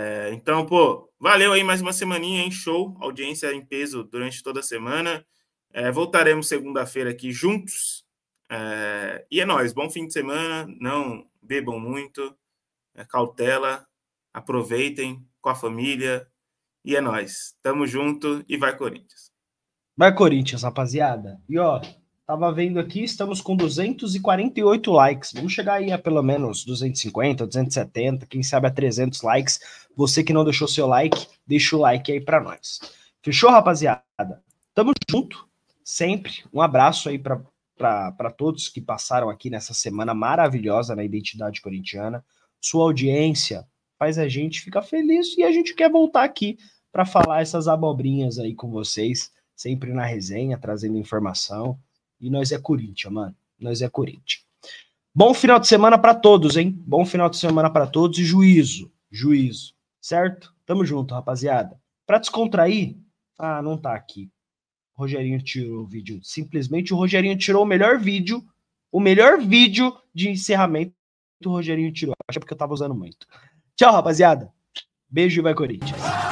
Então, valeu aí mais uma semaninha, hein? Show, audiência em peso durante toda a semana. Voltaremos segunda-feira aqui juntos. E é nóis. Bom fim de semana. Não bebam muito. Cautela. Aproveitem com a família. E é nóis. Tamo junto e vai Corinthians. Vai Corinthians, rapaziada. E ó, tava vendo aqui, estamos com 248 likes. Vamos chegar aí a pelo menos 250, 270, quem sabe a 300 likes. Você que não deixou seu like, deixa o like aí pra nós. Fechou, rapaziada? Tamo junto, sempre. Um abraço aí pra todos que passaram aqui nessa semana maravilhosa na Identidade Corintiana. Sua audiência faz a gente ficar feliz e a gente quer voltar aqui para falar essas abobrinhas aí com vocês. Sempre na resenha, trazendo informação. E nós é Corinthians, mano. Nós é Corinthians. Bom final de semana para todos, hein? Bom final de semana para todos e juízo. Juízo. Certo? Tamo junto, rapaziada. Para descontrair, não tá aqui. O Rogerinho tirou o vídeo. Simplesmente o Rogerinho tirou o melhor vídeo de encerramento. O Rogerinho tirou. Acho que eu tava usando muito. Tchau, rapaziada. Beijo e vai Corinthians.